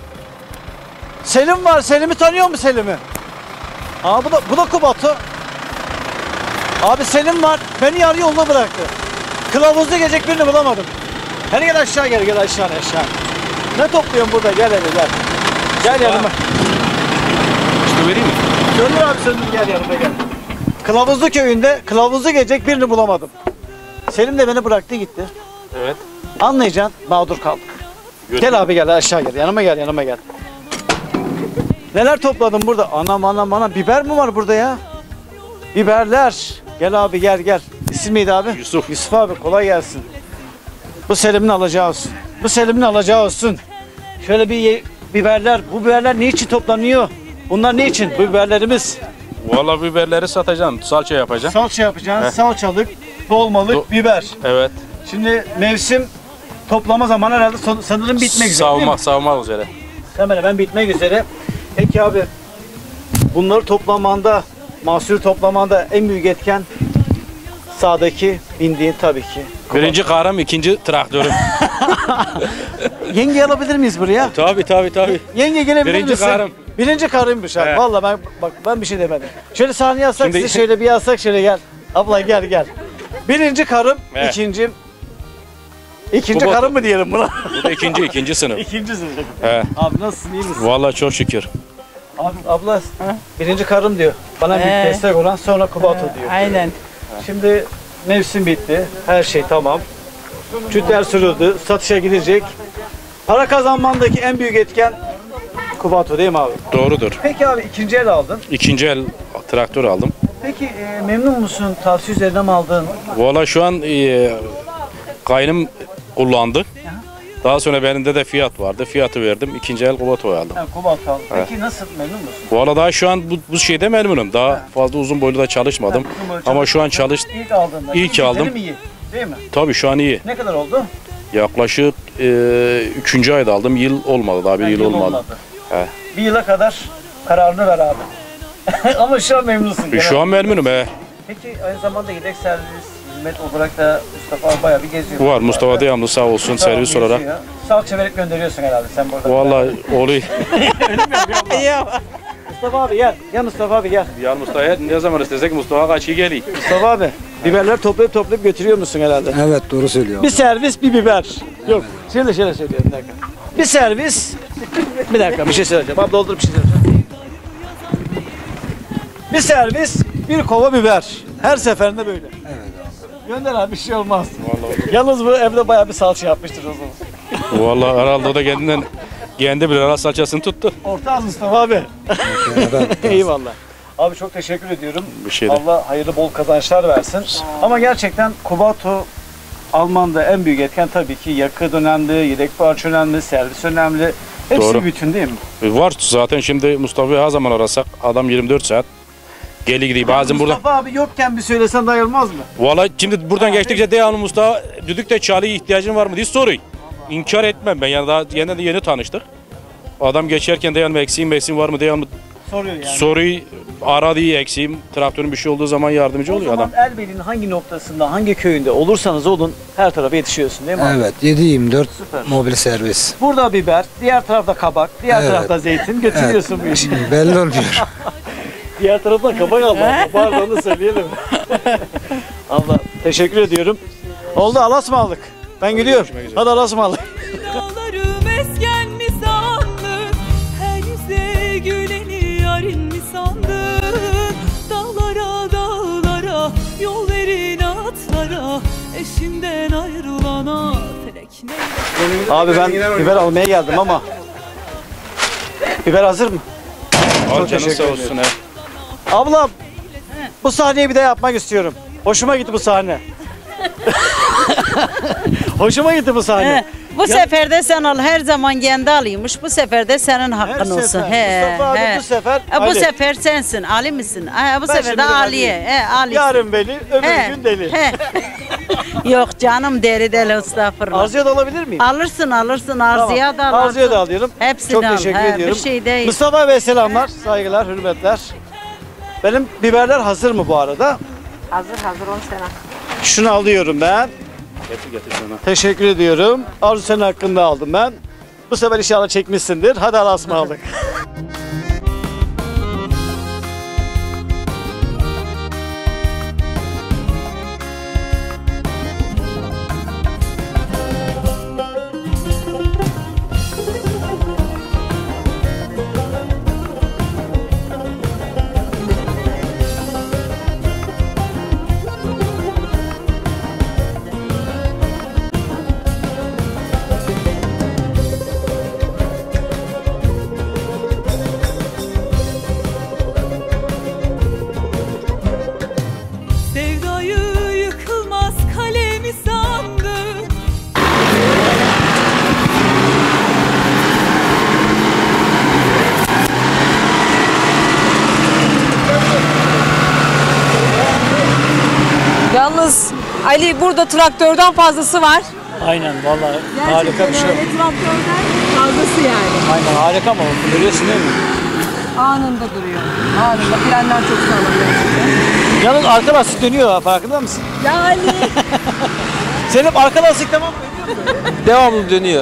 Selim var, Selim'i tanıyor mu Selim'i? Aa bu da Kubat'ı. Abi Selim var, beni yarı yolda bıraktı. Kılavuzlu gelecek birini bulamadım. Hadi gel aşağı gel aşağı. Ne topluyorsun burada, gel hele. Gel yanıma. İşte vereyim mi? Söndür abi gel yanıma gel. Kılavuzlu köyünde kılavuzlu gelecek birini bulamadım. Selim de beni bıraktı gitti. Evet. Anlayacaksın, mağdur kaldık. Gel abi gel aşağı gel, yanıma gel. Neler topladım burada? Anam biber mi var burada ya? Biberler. Gel abi gel. İsim neydi abi? Yusuf. Yusuf abi kolay gelsin. Bu Selim'in alacağı olsun. Şöyle bir biberler. Bu biberler ne için toplanıyor? Bunlar ne için? Bu biberlerimiz. Vallahi biberleri satacağım, salça yapacağım. Salça yapacaksın. Salçalık, dolmalık biber. Evet. Şimdi mevsim toplama zamanı herhalde sanırım bitmek üzere değil mi? Savunma üzere. Hemen hemen bitmek üzere. Peki abi, bunları toplamanda, mahsulü toplamanda en büyük etken sağdaki bindiğin tabii ki. Birinci karım, ikinci traktörüm. Yenge alabilir miyiz buraya? Tabii. Yenge gelebilir Birinci misin? karım. Birinci karıymış abi. He. Vallahi ben bir şey demedim. Şöyle sahneye alsak, Şimdi- sizi şöyle bir alsak, şöyle gel. Abla gel. Birinci karım, He. ikinci Bu- karım mı diyelim buna? Bu da ikinci sınıf. İkinci sınıf. He. Abi nasılsın, iyi misin? Vallahi çok şükür. Abi, abla birinci karım diyor. Bana bir destek olan, sonra Kubat'ı diyor. Aynen. Şimdi mevsim bitti. Her şey tamam. Çütler sürüldü. Satışa gidecek. Para kazanmandaki en büyük etken Kubat'ı değil mi abi? Doğrudur. Peki abi, ikinci el aldın. İkinci el traktör aldım. Peki memnun musun? Tavsiye üzerine mi aldın? Vallahi şu an kaynım kullandı. Daha sonra benimde de fiyat vardı. Fiyatı verdim. İkinci el Kubato'yu aldım. Ha, Kubat aldın. Evet. Peki nasıl, memnun musun? Vallahi daha şu an bu şeyde memnunum. Daha fazla uzun boylu da çalışmadım. Uzun boylu Ama şu an İlk aldığında. İlk aldım. Benim iyi. Değil mi? Tabii şu an iyi. Ne kadar oldu? Yaklaşık 3. ayda aldım. Yıl olmadı. Daha bir yıl olmadı. He. Bir yıla kadar kararını ver abi. Ama şu an memnunsun. Şu an memnunum. Peki aynı zamanda yedek servis hizmet olarak da Mustafa bayağı bir geziyor. Var. Mustafa devamlı sağ olsun servis olarak. Salça verip gönderiyorsun herhalde sen burada. Vallahi oluyor. Mustafa abi gel. Gel Mustafa abi gel. Ya Mustafa ne zaman istesek Mustafa kaçı geliyor. Mustafa abi, biberler toplayıp götürüyor musun herhalde? Evet, doğru söylüyor. Bir servis, bir biber. Yok. Şöyle söylüyorum bir dakika. Bir servis. Bir dakika, bir şey söyleyeceğim. Abi doldurup bir şey söyleyeceğim. Bir servis, bir kova biber. Her seferinde böyle. Evet abi. Gönder abi, bir şey olmaz. Vallahi. Yalnız bu evde bayağı bir salça yapmıştır o zaman. Vallahi herhalde o da kendi bir ara salçasını tuttu. Orta az Mustafa abi. Eyvallah. Abi çok teşekkür ediyorum. Bir şey değil. Allah hayırlı bol kazançlar versin. Ama gerçekten Kubato Alman'da en büyük etken tabii ki yakıt önemli, yedek parça önemli, servis önemli. Hepsi Doğru. bir bütün değil mi? Var zaten şimdi Mustafa'yı her zaman arasak adam 24 saat geli gidiyor. Bazen burada. Mustafa abi yokken bir söylesen dayılmaz mı? Vallahi şimdi buradan geçtikçe devamlı Mustafa düdükte çalıyor, ihtiyacın var mı diye soruyor. İnkar etmem ben, yani daha yeni tanıştık. Adam geçerken devamlı eksiğim var mı devamlı Soruyor yani. soruyu, aradığı eksiğim, traktörün bir şey olduğu zaman yardımcı oluyor adam. O zaman Elbeyli'nin hangi noktasında, hangi köyünde olursanız olun her tarafa yetişiyorsun değil mi abi? Evet, 7/24 Süper. mobil servis. Burada biber, diğer tarafta kabak, diğer Evet. tarafta zeytin götürüyorsun bu işi. Belli olmuyor. Diğer tarafta kabak abla. Pardon, onu söyleyelim. Allah teşekkür ediyorum. Oldu, Allah'a ısmarladık. Ben gidiyorum. Hadi Allah'a ısmarladık. Dağlarım esken mi sandın? Her yüze güleni yarın mi sandın? Dağlara yol verin atlara, eşimden ayrılana felek ne? Abi ben biber almaya geldim ama biber hazır mı? Al Çok canın teşekkür sağ olsun. ederim. Ablam, bu sahneyi bir daha yapmak istiyorum. Hoşuma gitti bu sahne. Hoşuma gitti bu sahne. Bu sefer de sen al, her zaman kendi alıyormuş. Bu sefer de senin hakkın Her olsun. sefer. Mustafa abi bu sefer Bu Ali. sefer sensin, Ali misin? Bu Ben sefer şimdi de Ali. Ali'ye. Ali'sin. Yarın Veli, öbür He, gün Deli. he. Yok canım, deri deli, estağfurullah. Arzuya da alabilir miyim? Alırsın, arzuya da alırsın. Arzuya da alıyorum. Hepsini Çok al. teşekkür He, ediyorum. Bir şey değil. Mustafa Bey selamlar, saygılar, hürmetler. Benim biberler hazır mı bu arada? Hazır onu sana. Şunu alıyorum ben. Getir sana. Teşekkür ediyorum. Arzu senin hakkında aldım ben. Bu sefer inşallah çekmişsindir. Hadi Allah'a ısmarladık. Sevdayı yıkılmaz kalemi sandın. Yalnız Ali, burada traktörden fazlası var. Aynen vallahi harika bir şey. Gerçekten öyle traktörden fazlası yani. Aynen harika ama görüyorsun değil mi? Anında duruyor. Anında. Frenler çok sağlam gerçekten. Yalnız arka lastik dönüyor ha, farkında mısın? Yani. Senin arka lastik tamam mı? Devamlı dönüyor.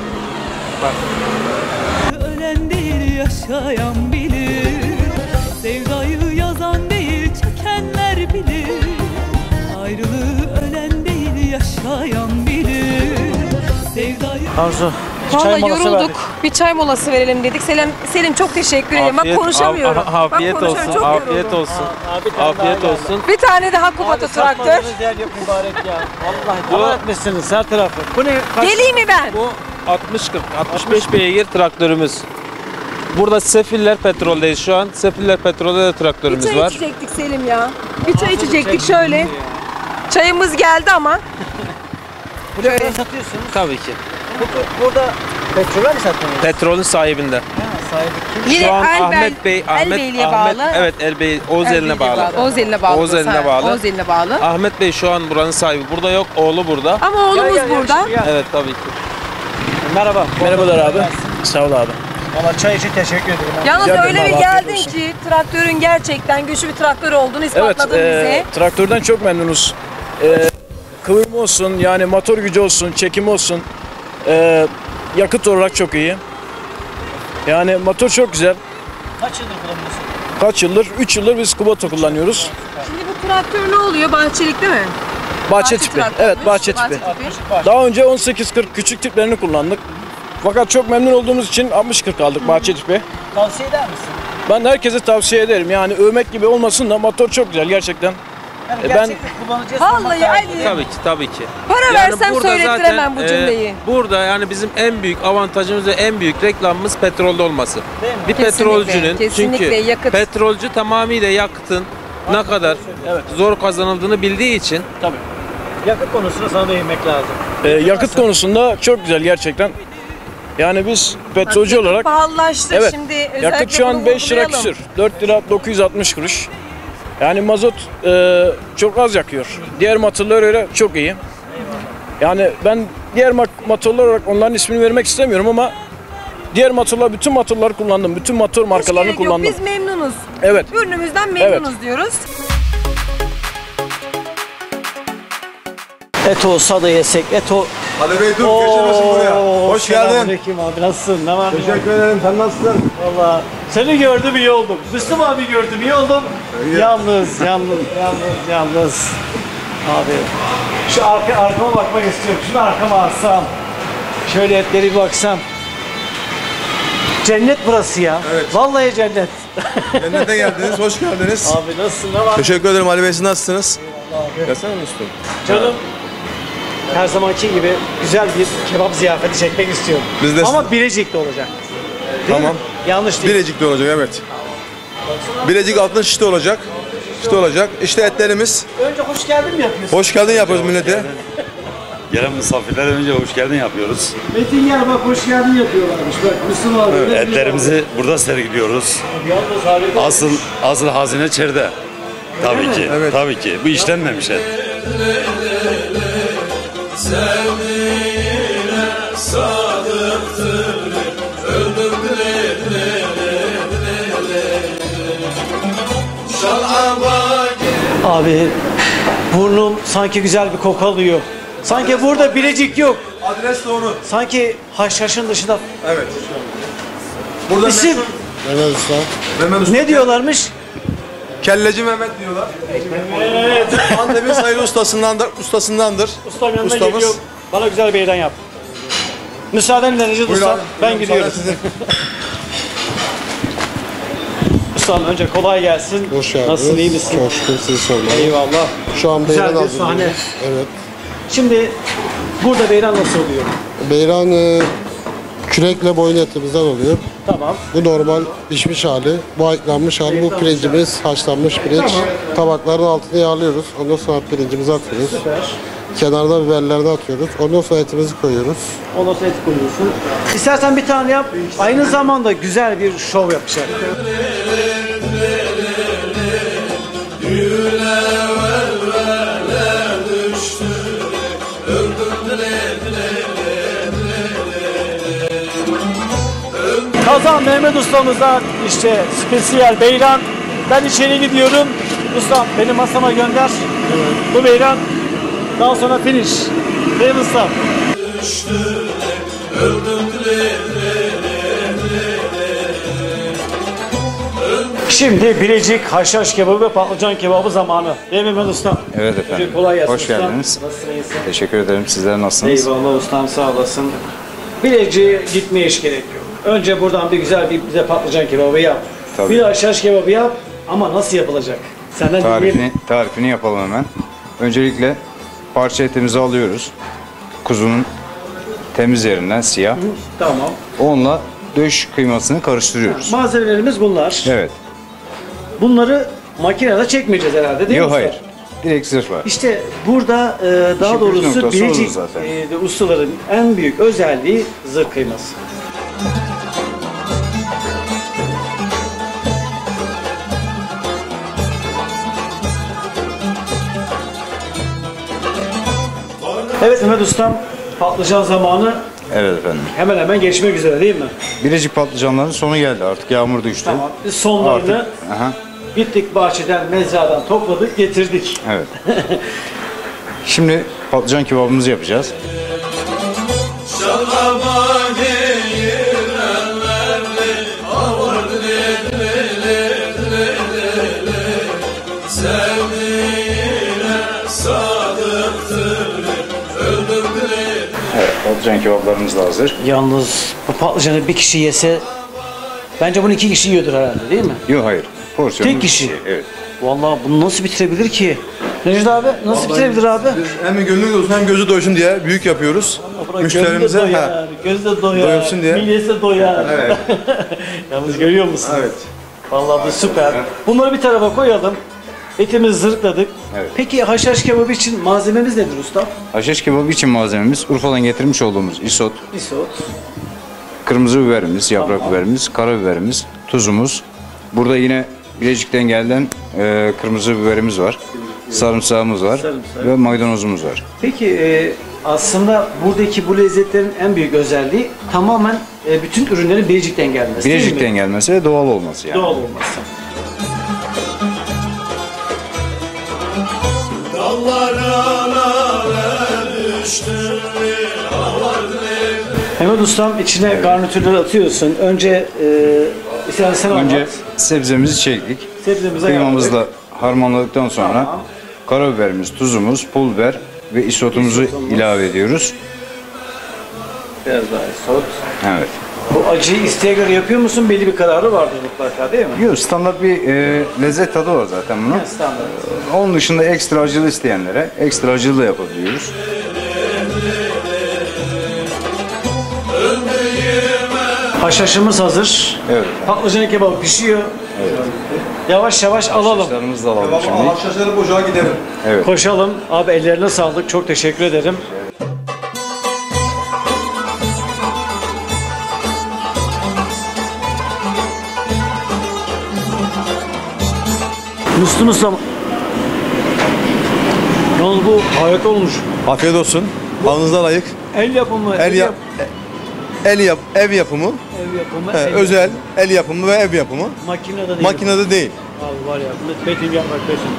Ölen değil yaşayan bilir. Sevdayı yazan değil çekenler bilir. Ayrılığı ölen değil yaşayan bilir. Sevdayı... Arzu. Valla yorulduk. Bir çay molası verelim dedik. Selim çok teşekkür ederim. Bak konuşamıyorum. Afiyet Bak, konuşamıyorum. olsun. Çok Afiyet yoruldum. olsun. Afiyet olsun. Bir tane daha Kubat'a traktör. Yer yok mübarek ya. Vallahi dua etmişsiniz her tarafı. Bu ne? Geleyim mi ben? Bu 60-65 beygir traktörümüz. Burada Sefiller Petrol'deyiz şu an. Sefiller Petrol'de de Bir traktörümüz çay var. içecektik Selim ya. Bir çay içecektik şöyle. Çayımız geldi ama. Buraya satıyorsunuz. Tabii ki. Burada petrol mi satıyorsunuz? Petrolün sahibinde. Sahibi kim? Yine Şu an Elbey- Ahmet Bey, Elbeyli'ye bağlı. Evet Elbey, Oğuz eline bağlı. Oğuz eline bağlı. Oğuz eline bağlı. Oğuz eline bağlı. Ahmet Bey şu an buranın sahibi. Burada yok, oğlu burada. Ama oğlumuz burada. Evet tabii ki. Merhaba. Merhabalar abi. Sağ ol abi. Valla çay için teşekkür ederim. Yalnız Rica öyle ederim bir abi, afiyet geldin olsun. ki traktörün gerçekten güçlü bir traktör olduğunu ispatladın bize. Traktörden çok memnunuz. Kıvırma olsun, yani motor gücü olsun, çekim olsun. Yakıt olarak çok iyi. Yani motor çok güzel. Kaç yıldır kullanıyorsun? Kaç yıldır? 3 yıldır biz Kubota kullanıyoruz. Şimdi bu traktör ne oluyor? Bahçelik değil mi? Bahçe tipi. traktörü. Evet, bahçe tipi. Daha önce 18-40 küçük tiplerini kullandık. Fakat çok memnun olduğumuz için 60-40 aldık bahçe tipi. Tavsiye eder misin? Ben de herkese tavsiye ederim. Yani övmek gibi olmasın da motor çok güzel gerçekten. Yani Ben gerçekten kullanacağız. Vallahi Ali. Tabii ki. Para versem burada söylettiremem bu zaten, cümleyi. Burada yani bizim en büyük avantajımız ve en büyük reklamımız petrolde olması. Değil mi? Bir Kesinlikle, petrolcünün kesinlikle çünkü yakıt. petrolcü tamamıyla yakıtın ne kadar zor kazanıldığını bildiği için Tabii. Yakıt konusuna sana değinmek lazım. Yakıt konusunda çok güzel gerçekten. Yani biz petrolcü Yakıt olarak pahalılaştı evet, şimdi. Özellikle yakıt şu an bunu 5 lira vurgulayalım. küsür. 4 lira 960 kuruş. Yani mazot çok az yakıyor. Diğer motorlara göre çok iyi. Yani ben diğer motorlar olarak onların ismini vermek istemiyorum ama diğer motorlar, bütün motorları kullandım. Bütün motor markalarını Hiç gerek yok. kullandım. Biz memnunuz. Evet. Ürünümüzden memnunuz diyoruz. Eto, sada yesek, Eto. Ali Bey dur, geçirmesin buraya. Hoş geldin. Selamünaleyküm abi, nasılsın? Ne var? Teşekkür ederim, sen nasılsın? Valla seni gördüm iyi oldum. Müslüm abi gördüm iyi oldum. Yalnız. Abi şu arkama bakmak istiyorum. Şunu arkama alsam. Şöyle etleri bir baksam. Cennet burası ya. Evet. Vallahi cennet. Cennete geldiniz, hoş geldiniz. Abi nasılsın? Ne var? Teşekkür ederim Ali Bey, siz nasılsınız? Abi. Gelsene Müslüm. Canım her zamanki gibi güzel bir kebap ziyafeti çekmek istiyorum. Biz de- Ama Bilecik'te olacak. Değil Tamam. mi? Yanlış değil. Bilecik'te olacak, evet. Bilecik altın şişte olacak. İşte olacak. İşte etlerimiz. Önce hoş geldin mi yapıyorsun? Hoş geldin yapıyoruz millete. Gelen misafirlere önce hoş geldin yapıyoruz. Metin gel bak hoş geldin yapıyorlarmış. Bak Müslüm abi. Evet, etlerimizi burada sergiliyoruz. Yalnız harika. Asıl hazine içeride. Tabii ki. Evet. Tabii ki. Bu işlenmemiş et. Sevdiğine sadıktır, öldürdüler. Abi burnum sanki güzel bir koku alıyor. Sanki burada Bilecik yok. Adres doğru. Sanki Haşhaş'ın dışında. Evet. Burada İsim? Mehmet Usta. Mehmet Usta. Ne diyorlarmış? Kelleci Mehmet diyorlar. Evet. Antep'in sayılı ustasındandır. Ustam yanına Ustamız. geliyor. Bana güzel bir eğlen yap. Müsaadenle Necdet Buyur Usta. abi. Ben gidiyorum. Müsaade sizin. Ustam önce kolay gelsin. Hoş geldiniz. Nasılsın, iyi misin? Çok şükür sizi sormalı. Eyvallah. Şu an Güzel beyran bir sahne. hazırlıyoruz. Evet. Şimdi burada beyran nasıl oluyor? Beyran kürekle boyun etimizden oluyor. Tamam. Bu normal pişmiş hali. Bu ayıklanmış hali. Bu pirincimiz haşlanmış pirinç. Tamam. Tabakların altına yağlıyoruz. Ondan sonra pirincimizi atıyoruz. Süper. Kenarda biberlerini atıyoruz. Ondan sonra etimizi koyuyoruz. Ondan sonra et koyuyorsun. İstersen bir tane yap. Aynı zamanda güzel bir şov yapacak. Düştü, öldürdüler. Kazan Mehmet ustamızdan işte spesiyel beyran. Ben içeri gidiyorum. Ustam beni masama gönder. Bu beyran. Daha sonra finish. Değil mi ustam? Şimdi Bilecik haşhaş kebabı ve patlıcan kebabı zamanı. Değil mi Mehmet ustam? Evet efendim. Önce kolay gelsin Hoş ustam. geldiniz. Nasılsın, iyisin? Teşekkür ederim. Sizler nasılsınız? Eyvallah ustam, sağ olasın. Bilecik'e gitmeye hiç gerek yok. Önce buradan bir güzel bir bize patlıcan kebabı yap. Tabii. Bir de haşhaş kebabı yap ama nasıl yapılacak? Senden dinleyelim. Tarifini yapalım hemen. Öncelikle parça etimizi alıyoruz. Kuzunun temiz yerinden siyah. Tamam. Onunla döş kıymasını karıştırıyoruz. Malzemelerimiz bunlar. Evet. Bunları makinede çekmeyeceğiz herhalde değil mi Yok usta? hayır. Direkt zırh var. İşte burada daha İşin püf doğrusu noktası Bilecik olur zaten. ustaların en büyük özelliği zırh kıyması. Evet Mehmet ustam, patlıcan zamanı Evet efendim. hemen hemen geçmek üzere değil mi? Birecik patlıcanların sonu geldi. Artık yağmur düştü. Tamam. Biz sonlarını Artık, aha, gittik bahçeden, mezradan topladık, getirdik. evet. Şimdi patlıcan kebabımızı yapacağız. Evet, patlıcan kebaplarımız da hazır. Yalnız bu patlıcanı bir kişi yese, bence bunu 2 kişi yiyordur herhalde değil mi? Yok hayır. Porsiyonumuz Tek kişi. Evet. Vallahi bunu nasıl bitirebilir ki? Necdet abi nasıl bitirebilir abi? Hem gönlü doysun hem gözü doysun diye büyük yapıyoruz. Müşterimize Gözü de doyar, doyursun diye. midesi de doyar. Evet. Yalnız görüyor musun? Evet. Vallahi bu süper. Bunları bir tarafa koyalım. Etimizi zırhladık. Evet. Peki haşhaş kebabı için malzememiz nedir usta? Haşhaş kebabı için malzememiz Urfa'dan getirmiş olduğumuz isot, Isot. kırmızı biberimiz, yaprak biberimiz, karabiberimiz, tuzumuz. Burada yine Bilecik'ten gelen kırmızı biberimiz var. Sarımsağımız var Sarımsak. ve maydanozumuz var. Peki aslında buradaki bu lezzetlerin en büyük özelliği tamamen bütün ürünlerin Bilecik'ten gelmesi. değil mi? Bilecik'ten gelmesi ve doğal olması yani. Doğal olması. Mehmet ustam içine garnitürleri atıyorsun. Önce sen Önce anlat. sebzemizi çektik. Sebzemizi Kıymamızla harmanladıktan sonra Tamam. karabiberimiz, tuzumuz, pul biber ve isotumuzu ilave ediyoruz. Biraz daha isot. Evet. Bu acıyı isteğe göre yapıyor musun? Belli bir kararı vardır mutlaka değil mi? Yok, standart bir lezzet tadı var zaten bunun. Ha, standart. Onun dışında ekstra acılı isteyenlere ekstra acılı da yapabiliyoruz. Haşhaşımız hazır. Evet. Patlıcan kebabı pişiyor. Yavaş yavaş alalım. Haşhaşlarımızı da alalım şimdi. Haşhaşları boşağa gidelim. Evet. Koşalım. Abi ellerine sağlık. Çok teşekkür ederim. Müslüm Ustam. Yalnız bu harika olmuş. Afiyet olsun. Alnınızdan layık. El yapımı. Ev yapımı. Ev yapımı. El el özel yapımı. el yapımı ve ev yapımı. Makinede değil. Makinede değil. Abi var ya. Betim yapmak betim.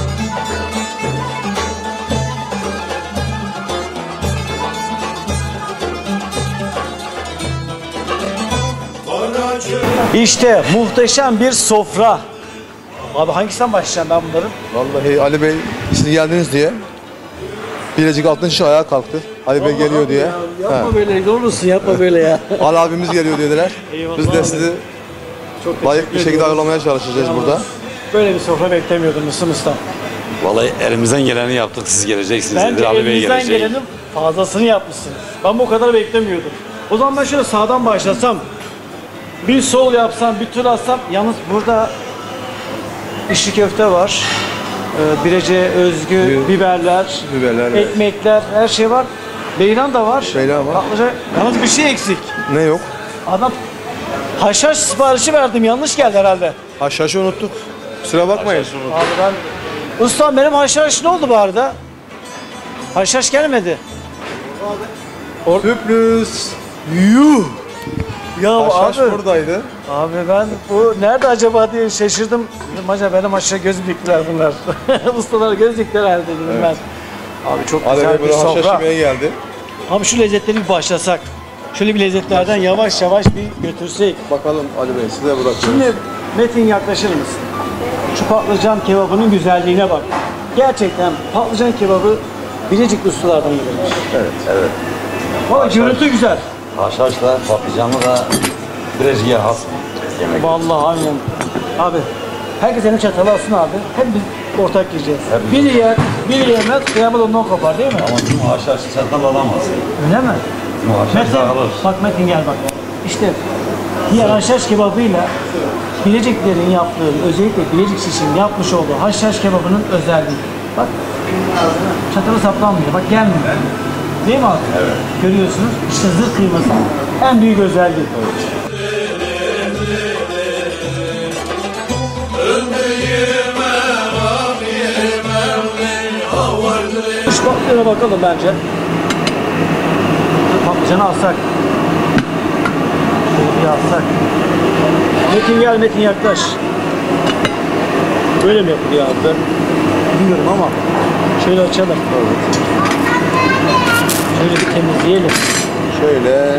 İşte muhteşem bir sofra. Abi hangisinden başlayacağım ben bunların? Vallahi Ali Bey siz geldiniz diye Bilecik altın şişe ayağa kalktı. Ali Bey geliyor diye. Yapma böyle, ne olursun yapma böyle ya. Ali abimiz geliyor dediler. Eyvallah Biz de abi. sizi Çok layık teşekkür bir şekilde ediyorum. ağırlamaya çalışacağız Yalnız burada. Böyle bir sofra beklemiyordum Müslüm Usta. Vallahi elimizden geleni yaptık. Siz geleceksiniz. Bence dediler, Ali Bey elinizden gelecek. gelenin fazlasını yapmışsınız. Ben bu kadar beklemiyordum. O zaman ben şöyle sağdan başlasam, bir sol yapsam, bir tur atsam, yalnız burada içli köfte var. Birecik'e özgü biberler, evet. ekmekler, her şey var. Beyran da var. Beyran var. Patlıcan. Yalnız bir şey eksik. Ne yok? Adam haşhaş siparişi verdim, yanlış geldi herhalde. Haşhaşı unuttuk. Kusura bakmayın. Abi ben... Ustam benim haşhaş ne oldu bu arada? Haşhaş gelmedi. Sürpriz. Yuh. Ya Haşhaş abi. buradaydı. Abi ben bu nerede acaba diye şaşırdım. Dedim acaba benim aşağı göz diktiler bunlar. Ustalar göz diktiler herhalde dedim ben. Abi çok Ali güzel Bey bir burada haşhaş sofra. yemeye geldi. Abi şu lezzetleri bir başlasak. Şöyle bir lezzetlerden yavaş yavaş bir götürsek. Bakalım Ali Bey size bırakıyoruz. Şimdi Metin yaklaşır mısın? Şu patlıcan kebabının güzelliğine bak. Gerçekten patlıcan kebabı Bilecik ustalardan gelmiş. Evet. Valla görüntü güzel. Haşhaşla, patlıcanlı da Bilecik'e has yemek. Vallahi aynen. Abi herkes elini çatalı alsın abi. Hep biz ortak yiyeceğiz. Biri yer, biri yemez, kıyamet ondan kopar değil mi? Ama tüm haşhaşı çatal alamaz. Öyle mi? Tüm haşhaşı alır. Bak Metin gel bak. İşte diğer haşhaş kebabıyla Bileciklerin yaptığı, özellikle Bilecik şişinin yapmış olduğu haşhaş kebabının özelliği. Bak çatalı saplanmıyor. Bak gelmiyor. Değil mi abi? Evet. Görüyorsunuz. İşte zırh kıyması en büyük özelliği. Şu patlıcana bakalım bence. Patlıcanı alsak. Şöyle bir alsak. Metin gel, Metin yaklaş. Böyle mi yapılıyor abi? Ben bilmiyorum ama şöyle açalım. Şöyle bir temizleyelim. Şöyle.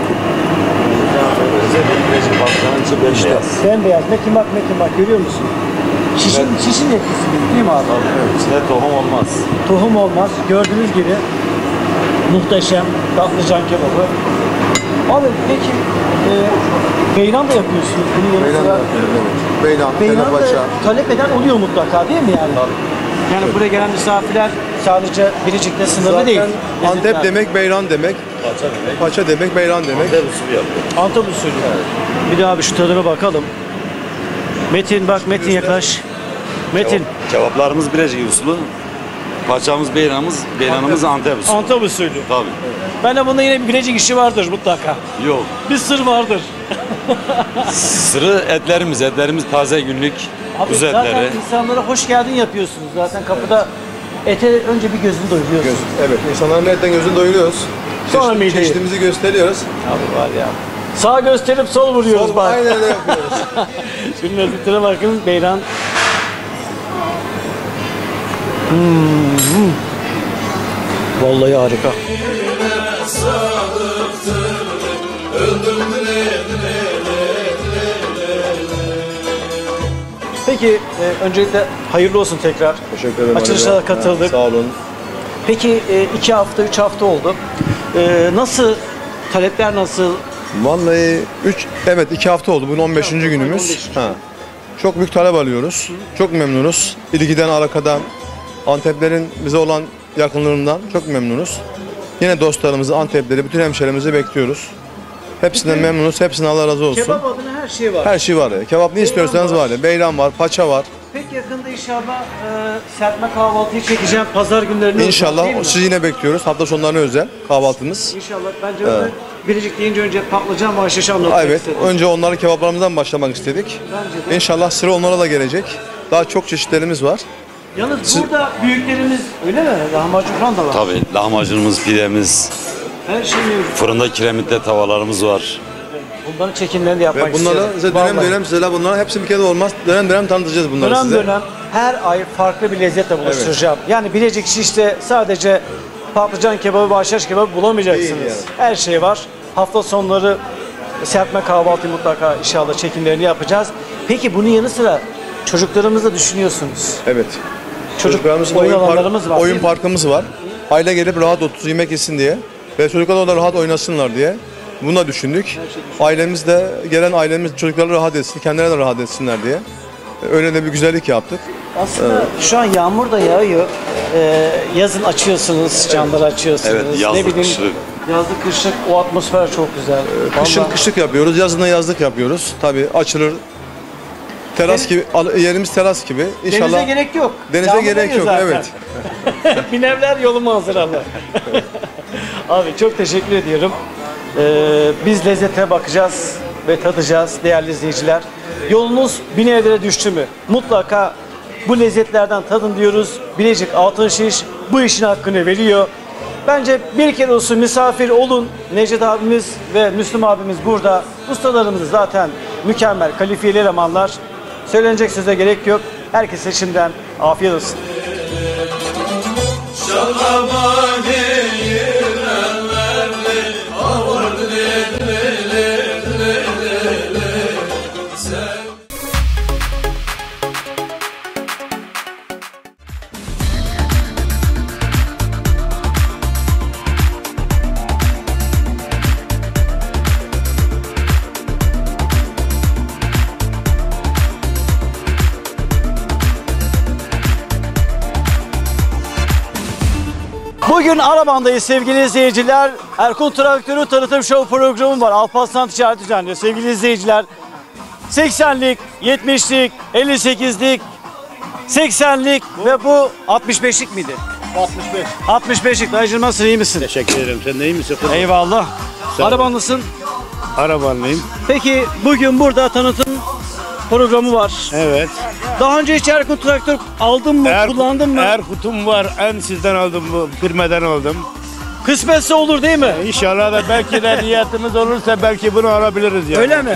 Bilecik patlıcanın içi bembeyaz. Bembeyaz. Metin bak görüyor musun? Şişin etkisi değil mi abi? Evet, içinde tohum olmaz. Tohum olmaz. Gördüğünüz gibi muhteşem patlıcan kebabı. Abi peki beyran da yapıyorsunuz. Bunun yanı Beyran sıra da yapıyoruz, evet. Beyran, beyran da telepaça. talep eden oluyor mutlaka değil mi yani? Yani buraya gelen misafirler sadece Bilecik'te sınırlı Zaten değil. Antep Lezzetler. demek beyran demek. Paça demek beyran demek. Antep usulü yapıyor. Antep usulü. Bir de abi şu tadına bakalım. Metin bak, Metin yaklaş. Metin. Kebaplarımız Bilecik usulü. Paçamız, beyranımız Antep usulü. Antep usulü. Tabii. Ben de bunda yine bir Bilecik işi vardır mutlaka. Yok. Bir sır vardır. Sırrı etlerimiz taze günlük Abi kuzu zaten etleri. insanlara hoş geldin yapıyorsunuz. Zaten kapıda ete önce bir gözünü doyuruyorsunuz. Evet, insanların etten gözünü doyuruyoruz. Sonra mideyi. Çeşitimizi gösteriyoruz. Abi var ya. Sağ gösterip sol vuruyoruz Sol, bak. aynen öyle yapıyoruz. Şimdi lezzetine bakın beyran. Vallahi harika. Peki öncelikle hayırlı olsun tekrar. Teşekkür ederim. Açılışa da katıldık. Sağ olun. Peki 2 hafta, 3 hafta oldu. Nasıl? Talepler nasıl? Vallahi 2 hafta oldu. Bugün 15. günümüz. Ha. Çok büyük talep alıyoruz. Çok memnunuz. İlgiden, alakadan, Anteplerin bize olan yakınlığından çok memnunuz. Yine dostlarımızı, Antepleri, bütün hemşehrilerimizi bekliyoruz. Hepsinden memnunuz. Hepsine Allah razı olsun. Kebap adına her şey var. Her şey var ya. Kebap ne istiyorsanız var ya. Beyran var, paça var. Pek yakında inşallah serpme kahvaltıyı çekeceğim pazar günlerinde. İnşallah değil mi? sizi yine bekliyoruz. Hafta sonlarına özel kahvaltımız. İnşallah. Bence Evet. Bilecik deyince önce patlıcan ve haşhaşı anlatmak Evet. istedim. Önce onları kebaplarımızdan başlamak istedik. Bence de. İnşallah sıra onlara da gelecek. Daha çok çeşitlerimiz var. Yalnız burada büyüklerimiz öyle mi? Lahmacun falan da var. Tabii lahmacunumuz, pidemiz, Her şey mevcut. fırında kiremitte tavalarımız var. Bunların çekimlerini de yapmak Ve bunları istiyorum. size dönem Vallahi. dönem size bunların hepsi bir kere olmaz. Dönem dönem tanıtacağız bunları Dönem size. dönem her ay farklı bir lezzetle buluşturacağım. Yani Bilecik Şiş'te sadece patlıcan kebabı, haşhaş kebabı bulamayacaksınız. Değil yani. Her şey var. Hafta sonları serpme kahvaltı mutlaka inşallah çekimlerini yapacağız. Peki bunun yanı sıra çocuklarımızı düşünüyorsunuz. Evet. Çocuklarımızın oyun alanlarımız var, oyun değil mi? parkımız var. Aile gelip rahat oturup yemek yesin diye ve çocuklar da rahat oynasınlar diye. Bunu da düşündük. Ailemiz de, gelen ailemiz çocukları rahat etsin, kendileri de rahat etsinler diye. Öyle de bir güzellik yaptık. Aslında şu an yağmur da yağıyor. Yazın açıyorsunuz, camları açıyorsunuz. Evet, yazlık, ne bileyim, kışlık. yazlık, kışlık o atmosfer çok güzel. Kışın Vallahi- kışlık yapıyoruz, yazın da yazlık yapıyoruz. Tabii açılır. Teras gibi, yerimiz teras gibi. İnşallah. Denize gerek yok. Denize Yağmur gerek yağıyor yok, zaten. evet. Binevler yolumu hazırlanır. Abi çok teşekkür ediyorum. Biz lezzete bakacağız ve tadacağız değerli izleyiciler. Yolunuz Binevler'e düştü mü? Mutlaka bu lezzetlerden tadın diyoruz. Bilecik Altınşiş bu işin hakkını veriyor. Bence bir kere olsun misafir olun. Necdet abimiz ve Müslüm abimiz burada. Ustalarımız zaten mükemmel, kalifiyeli elemanlar. Söylenecek söze gerek yok. Herkese şimdiden afiyet olsun. Bugün Araban'dayız sevgili izleyiciler. Erkun Traktörü tanıtım show programı var. Alparslan Ticaret düzenliyor sevgili izleyiciler. 80'lik, 70'lik, 58'lik, 80'lik ve bu 65'lik miydi? 65. 65'lik. Dayıcım nasılsın, iyi misin? Teşekkür ederim. Sen de iyi misin? Eyvallah. Arabanlısın. Arabanlıyım. Peki bugün burada tanıtım programı var. Evet. Daha önce hiç Erkun Traktör aldın mı, kullandın mı? Erkut'um var. En sizden aldım bu. Firmadan aldım. Kısmetse olur değil mi? İnşallah da belki de niyetimiz olursa belki bunu alabiliriz yani. Öyle mi?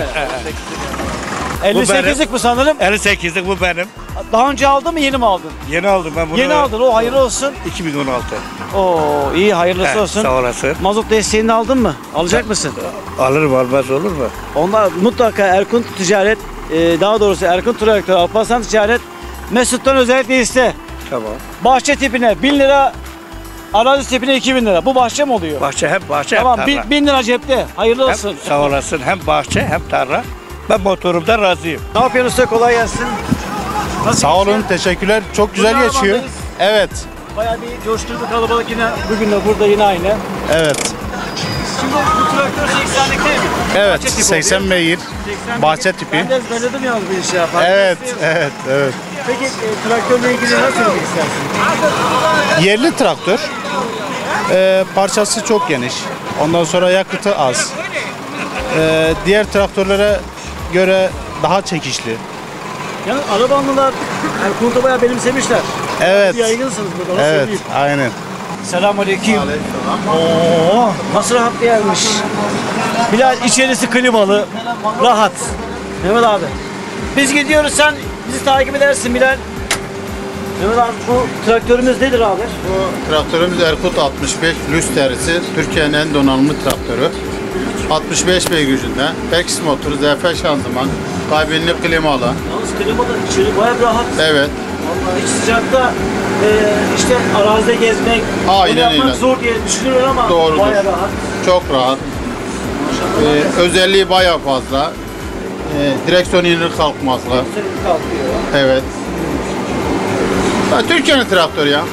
58'lik bu sanırım. 58'lik bu benim. Daha önce aldın mı, yeni mi aldın? Yeni aldım ben bunu. Yeni aldın, o hayırlı olsun. 2016. Oo iyi, hayırlısı olsun. Sağ olasın. Mazot desteğini aldın mı? Alacak mısın? Alırım, almaz olur mu? Onlar mutlaka Erkun Ticaret, daha doğrusu Erkun Traktör, Alparslan Ticaret, Mesut'tan özellikle iste. Tamam. Bahçe tipine 1000 lira, arazi tipine 2000 lira. Bu bahçe mi oluyor? Bahçe hem bahçe tamam, hem tarla. 1000 lira cepte. Hayırlı olsun. Sağ olasın. Hem bahçe hem tarla. Ben motorumdan razıyım. Ne yapıyorsun usta? Kolay gelsin. Nasıl Sağ olun, teşekkürler. Çok güzel Bugün geçiyor. Araban'dayız. Evet. Bayağı bir coşkulu bir kalabalık yine. Bugün de burada yine aynı. Evet. Şimdi bu traktör 80'lik değil mi? Evet, Bahçe tipi 80 oluyor. beygir. 80 Bahçe beygir. tipi. Ben de ezberledim yalnız bir şey yapar. Evet, evet. Peki traktörle ilgili ne söylemek istersin? Yerli traktör. Parçası çok geniş. Ondan sonra yakıtı az. Diğer traktörlere göre daha çekişli. Yani Arabanlılar Erkun'u bayağı benimsemişler. Evet. Bir yaygınsınız burada. Nasıl Evet, söyleyeyim? aynen. Selamünaleyküm. Oo, nasıl rahat bir yermiş. Bilal, içerisi klimalı, rahat. Mehmet abi. Biz gidiyoruz, sen bizi takip edersin Bilal. Mehmet abi, bu traktörümüz nedir abi? Bu traktörümüz Erkut 65 lüks serisi. Türkiye'nin en donanımlı traktörü. 65 beygir gücünde. PEX motoru, ZF şanzıman, kabinli klimalı. Yalnız klimalı, içeri bayağı bir rahat. Evet. Vallahi hiç sıcakta işte arazide gezmek, Aynen onu yapmak öyle. zor diye düşünülür ama Doğrudur. bayağı rahat. Çok rahat. Özelliği bayağı fazla. Direksiyon inir kalkmazlı. Kalkıyor. Evet. Türkiye'nin traktörü ya.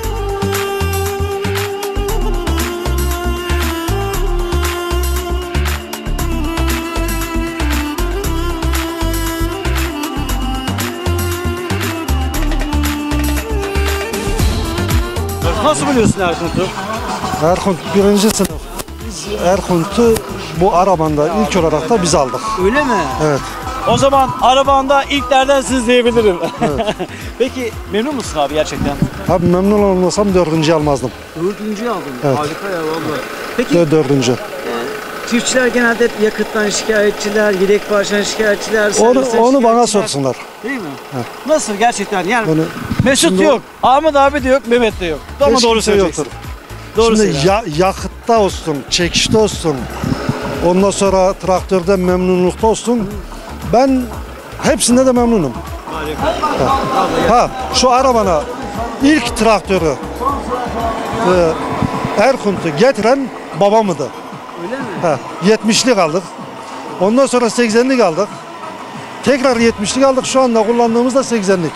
Nasıl buluyorsun Erkun'u? Erkunt birinci sınıf. Biz Erkunt'u bu arabanda ilk olarak da biz aldık. Öyle mi? Evet. O zaman arabanda ilklerdensiniz diyebilirim. Evet. Peki memnun musun abi gerçekten? Abi memnun olmasam dördüncü almazdım. Dördüncüyü aldın. Evet. Harika ya vallahi. Peki Dördüncü. çiftçiler genelde hep yakıttan şikayetçiler, yedek parçadan şikayetçiler. Onu servisten bana şikayetçiler. sorsunlar. Değil mi? Evet. Nasıl gerçekten yani? Onu- Mesut Şimdi- yok, Ahmet abi de yok, Mehmet de yok. Ama Hiç doğru kimse söyleyeceksin. yoktur. Doğru Şimdi söyle. yakıtta olsun, çekişte olsun, ondan sonra traktörde memnunlukta olsun. Ben hepsinde de memnunum. Ha, şu arabana ilk traktörü Erkunt'u getiren babamdı. Öyle mi? Ha, 70'lik aldık. Ondan sonra 80'lik aldık. Tekrar 70'lik aldık. Şu anda kullandığımız da 80'lik.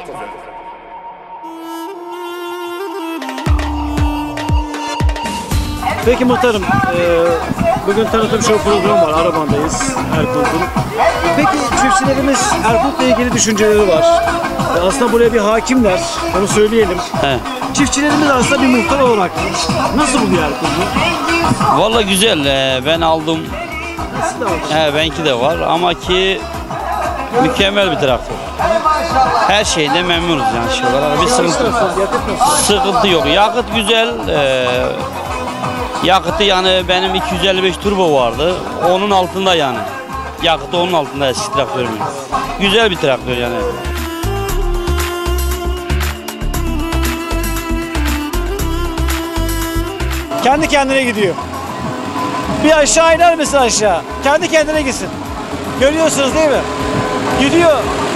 Peki muhtarım, bugün tanıtım show programı var. Arabandayız Erkunt'un. Peki çiftçilerimiz Erkunt'la ilgili düşünceleri var. Aslında buraya bir hakimler, onu söyleyelim. Çiftçilerimiz aslında bir muhtar olarak nasıl buluyor Erkunt'u? Valla güzel. Ben aldım. Nasıl da var? Benimki de var ama ki Mükemmel bir traktör. Her şeyde memnunuz yani şey olarak. Bir sıkıntı yok. Yakıt güzel. Yakıtı yani benim 255 turbo vardı. Onun altında yani. Yakıtı onun altında eski traktörümün. Güzel bir traktör yani. Kendi kendine gidiyor. Bir aşağı iner misin aşağı? Kendi kendine gitsin. Görüyorsunuz değil mi? Gidiyor.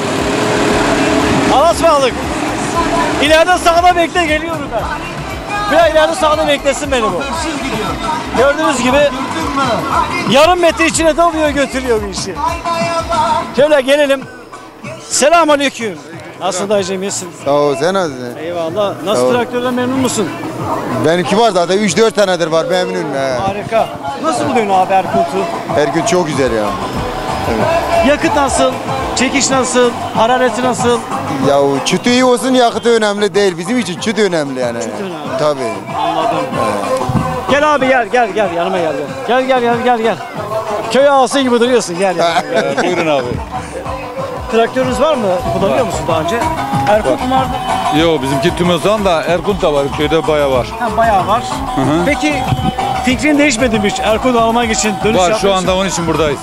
Alasmalık. İleride sağda bekle, geliyorum ben. Bir ileride sağda beklesin beni bu. Gördüğünüz gibi yarım metre içine dalıyor, götürüyor bir işi. Şöyle gelelim. Selamünaleyküm. Nasılsın dayıcığım, iyisin? Sağ ol, sen nasılsın? Eyvallah. Nasıl, traktörden memnun musun? Benimki var zaten 3-4 tanedir var, memnunum. Harika. Nasıl buluyorsun abi Erkut'u? Erkut çok güzel ya. Evet. Yakıt nasıl? Çekiş nasıl? Harareti nasıl? Ya çıtı iyi olsun, yakıtı önemli değil. Bizim için çıtı önemli yani. Çıtı önemli. Tabii. Anladım. Gel abi gel yanıma gel. Köy ağası gibi duruyorsun, gel. Buyurun abi. Traktörünüz var mı? Kullanıyor musun daha önce? Erkut mu vardı? Yok, bizimki Tümöz'dan da Erkut da var. Köyde bayağı var. Bayağı var. Hı. Peki fikrin değişmedi mi hiç? Erkut almak için dönüş Var, şu yapıyorsun. anda onun için buradayız.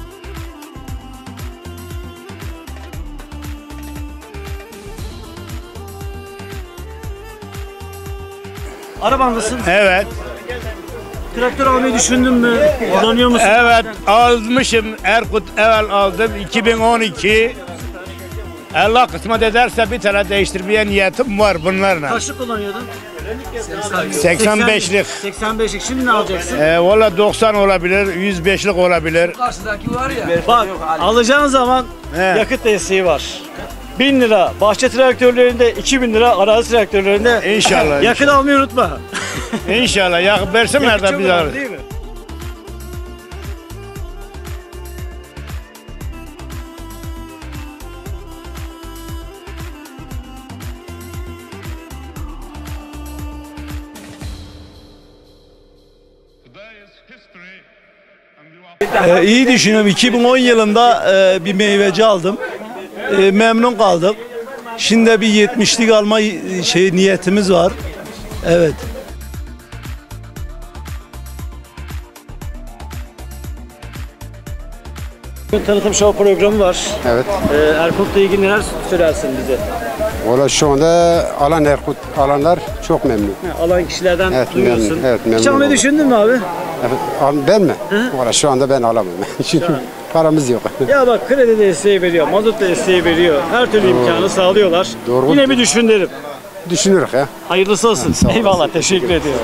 Arabandasın. Evet. Traktör almayı düşündün mü? Kullanıyor musun? Evet, almışım. Erkut evvel aldım. 2012. Allah kısmet ederse bir tane değiştirmeye niyetim var bunlarla. Kaçlık kullanıyordun? 85'lik. 85'lik. Şimdi ne alacaksın? Valla 90 olabilir, 105'lik olabilir. Karşıdaki var ya. Bak, alacağın zaman yakıt desteği var. 1000 lira bahçe traktörlerinde, 2000 lira arazi traktörlerinde. İnşallah. Yakıt almayı unutma. İnşallah yakıt versinler de biz alırız. Değil mi? İyi düşünüyorum. 2010 yılında bir meyveci aldım. Memnun kaldım. Şimdi bir 70'lik alma niyetimiz var. Evet. Tanıtım show programı var. Evet. Erkut'la ilgili neler söylersin bize? Valla şu anda alanlar çok memnun. Alan kişilerden Evet, duyuyorsun. memnun, evet, memnun Hiç almayı oldum. düşündün mü abi? Ben mi? Valla şu anda ben alamam. Çünkü paramız yok. Ya bak, kredi desteği veriyor, mazot desteği veriyor. Her türlü imkanı sağlıyorlar. Doğru. Yine bir düşün derim. Düşünürük ya. Hayırlısı olsun. Sağ olasın. Eyvallah, teşekkür ediyorum.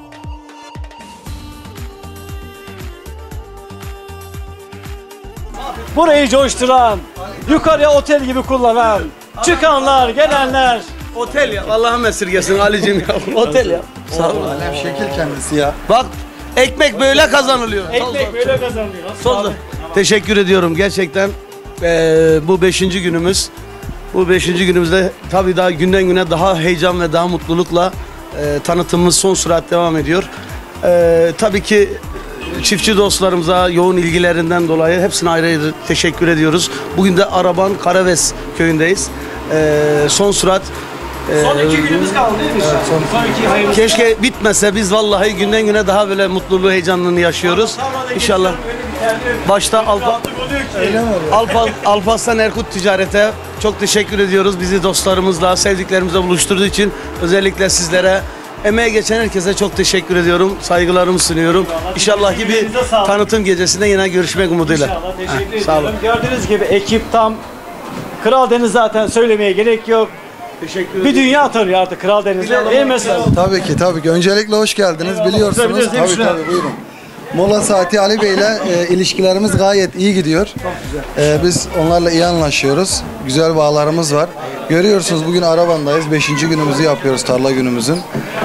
Burayı coşturan, yukarıya otel gibi kullanan, çıkanlar, gelenler. Otel ya, Allah'ım esirgesin Ali'cim ya. Otel ya. Sağ ol. Alem şekil kendisi ya. Bak, ekmek böyle kazanılıyor. Ekmek böyle kazanılıyor. Solda. Teşekkür ediyorum gerçekten. Bu 5. günümüz. Bu 5. günümüzde tabii daha günden güne daha heyecan ve daha mutlulukla tanıtımımız son sürat devam ediyor. Tabii ki çiftçi dostlarımıza yoğun ilgilerinden dolayı hepsine ayrı ayrı teşekkür ediyoruz. Bugün de Araban Karaves köyündeyiz. Son sürat. Son 2 günümüz kaldı değil mi? Evet, son 2 hayırlısı. Keşke bitmese, biz vallahi günden güne daha böyle mutluluğu, heyecanını yaşıyoruz. İnşallah. Başta Alparslan Erkut Ticaret'e çok teşekkür ediyoruz. Bizi dostlarımızla, sevdiklerimizle buluşturduğu için özellikle sizlere, emeğe geçen herkese çok teşekkür ediyorum. Saygılarımı sunuyorum. İnşallah ki bir tanıtım gecesinde yine görüşmek umuduyla. İnşallah, teşekkür Sağ olun. ederim. Gördüğünüz gibi ekip tam. Kral Deniz zaten söylemeye gerek yok. Bir dünya tanıyor artık Kral Deniz'de. Değil mi mesela? Tabii ki. Öncelikle hoş geldiniz. Biliyorsunuz. Tabii buyurun. Mola saati Ali Bey ile ilişkilerimiz gayet iyi gidiyor. Biz onlarla iyi anlaşıyoruz. Güzel bağlarımız var. Görüyorsunuz bugün Araban'dayız. 5. günümüzü yapıyoruz, tarla günümüzün.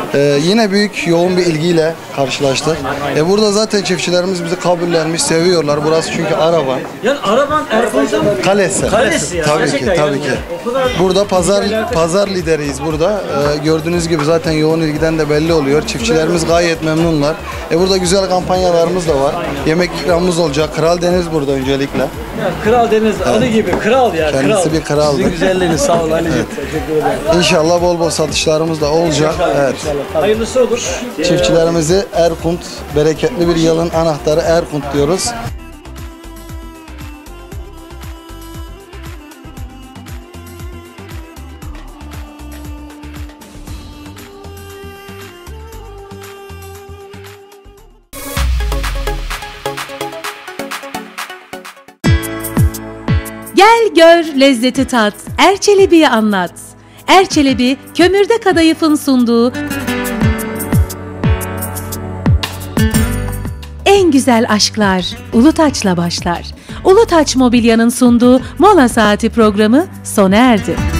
Yine büyük yoğun bir ilgiyle karşılaştık. Burada zaten çiftçilerimiz bizi kabullenmiş, seviyorlar. Burası çünkü Araban. Yani Araban Erzincan Kalesi. Kalesi yani. Tabii ki, Gerçekten tabii yani. ki. O kadar Burada pazar alakası- pazar lideriyiz burada. Gördüğünüz gibi zaten yoğun ilgiden de belli oluyor. Çiftçilerimiz gayet memnunlar. Burada güzel kampanyalarımız da var. Yemek ikramımız olacak. Kral Deniz burada öncelikle. Ya Kral Deniz adı gibi kral ya. Kendisi bir kraldır. Sizin güzelliğiniz sağ olun Ali'ciğim. Teşekkür ederim. İnşallah bol bol satışlarımız da olacak. Evet. Hayırlısı olur. Çiftçilerimizi Erkunt, bereketli bir yılın anahtarı Erkunt diyoruz. Gel gör lezzeti tat, Erçelebi'yi anlat. Erçelebi, Kömürde Kadayıf'ın sunduğu en güzel aşklar Ulutaç'la başlar. Ulutaç Mobilya'nın sunduğu Mola Saati programı sona erdi.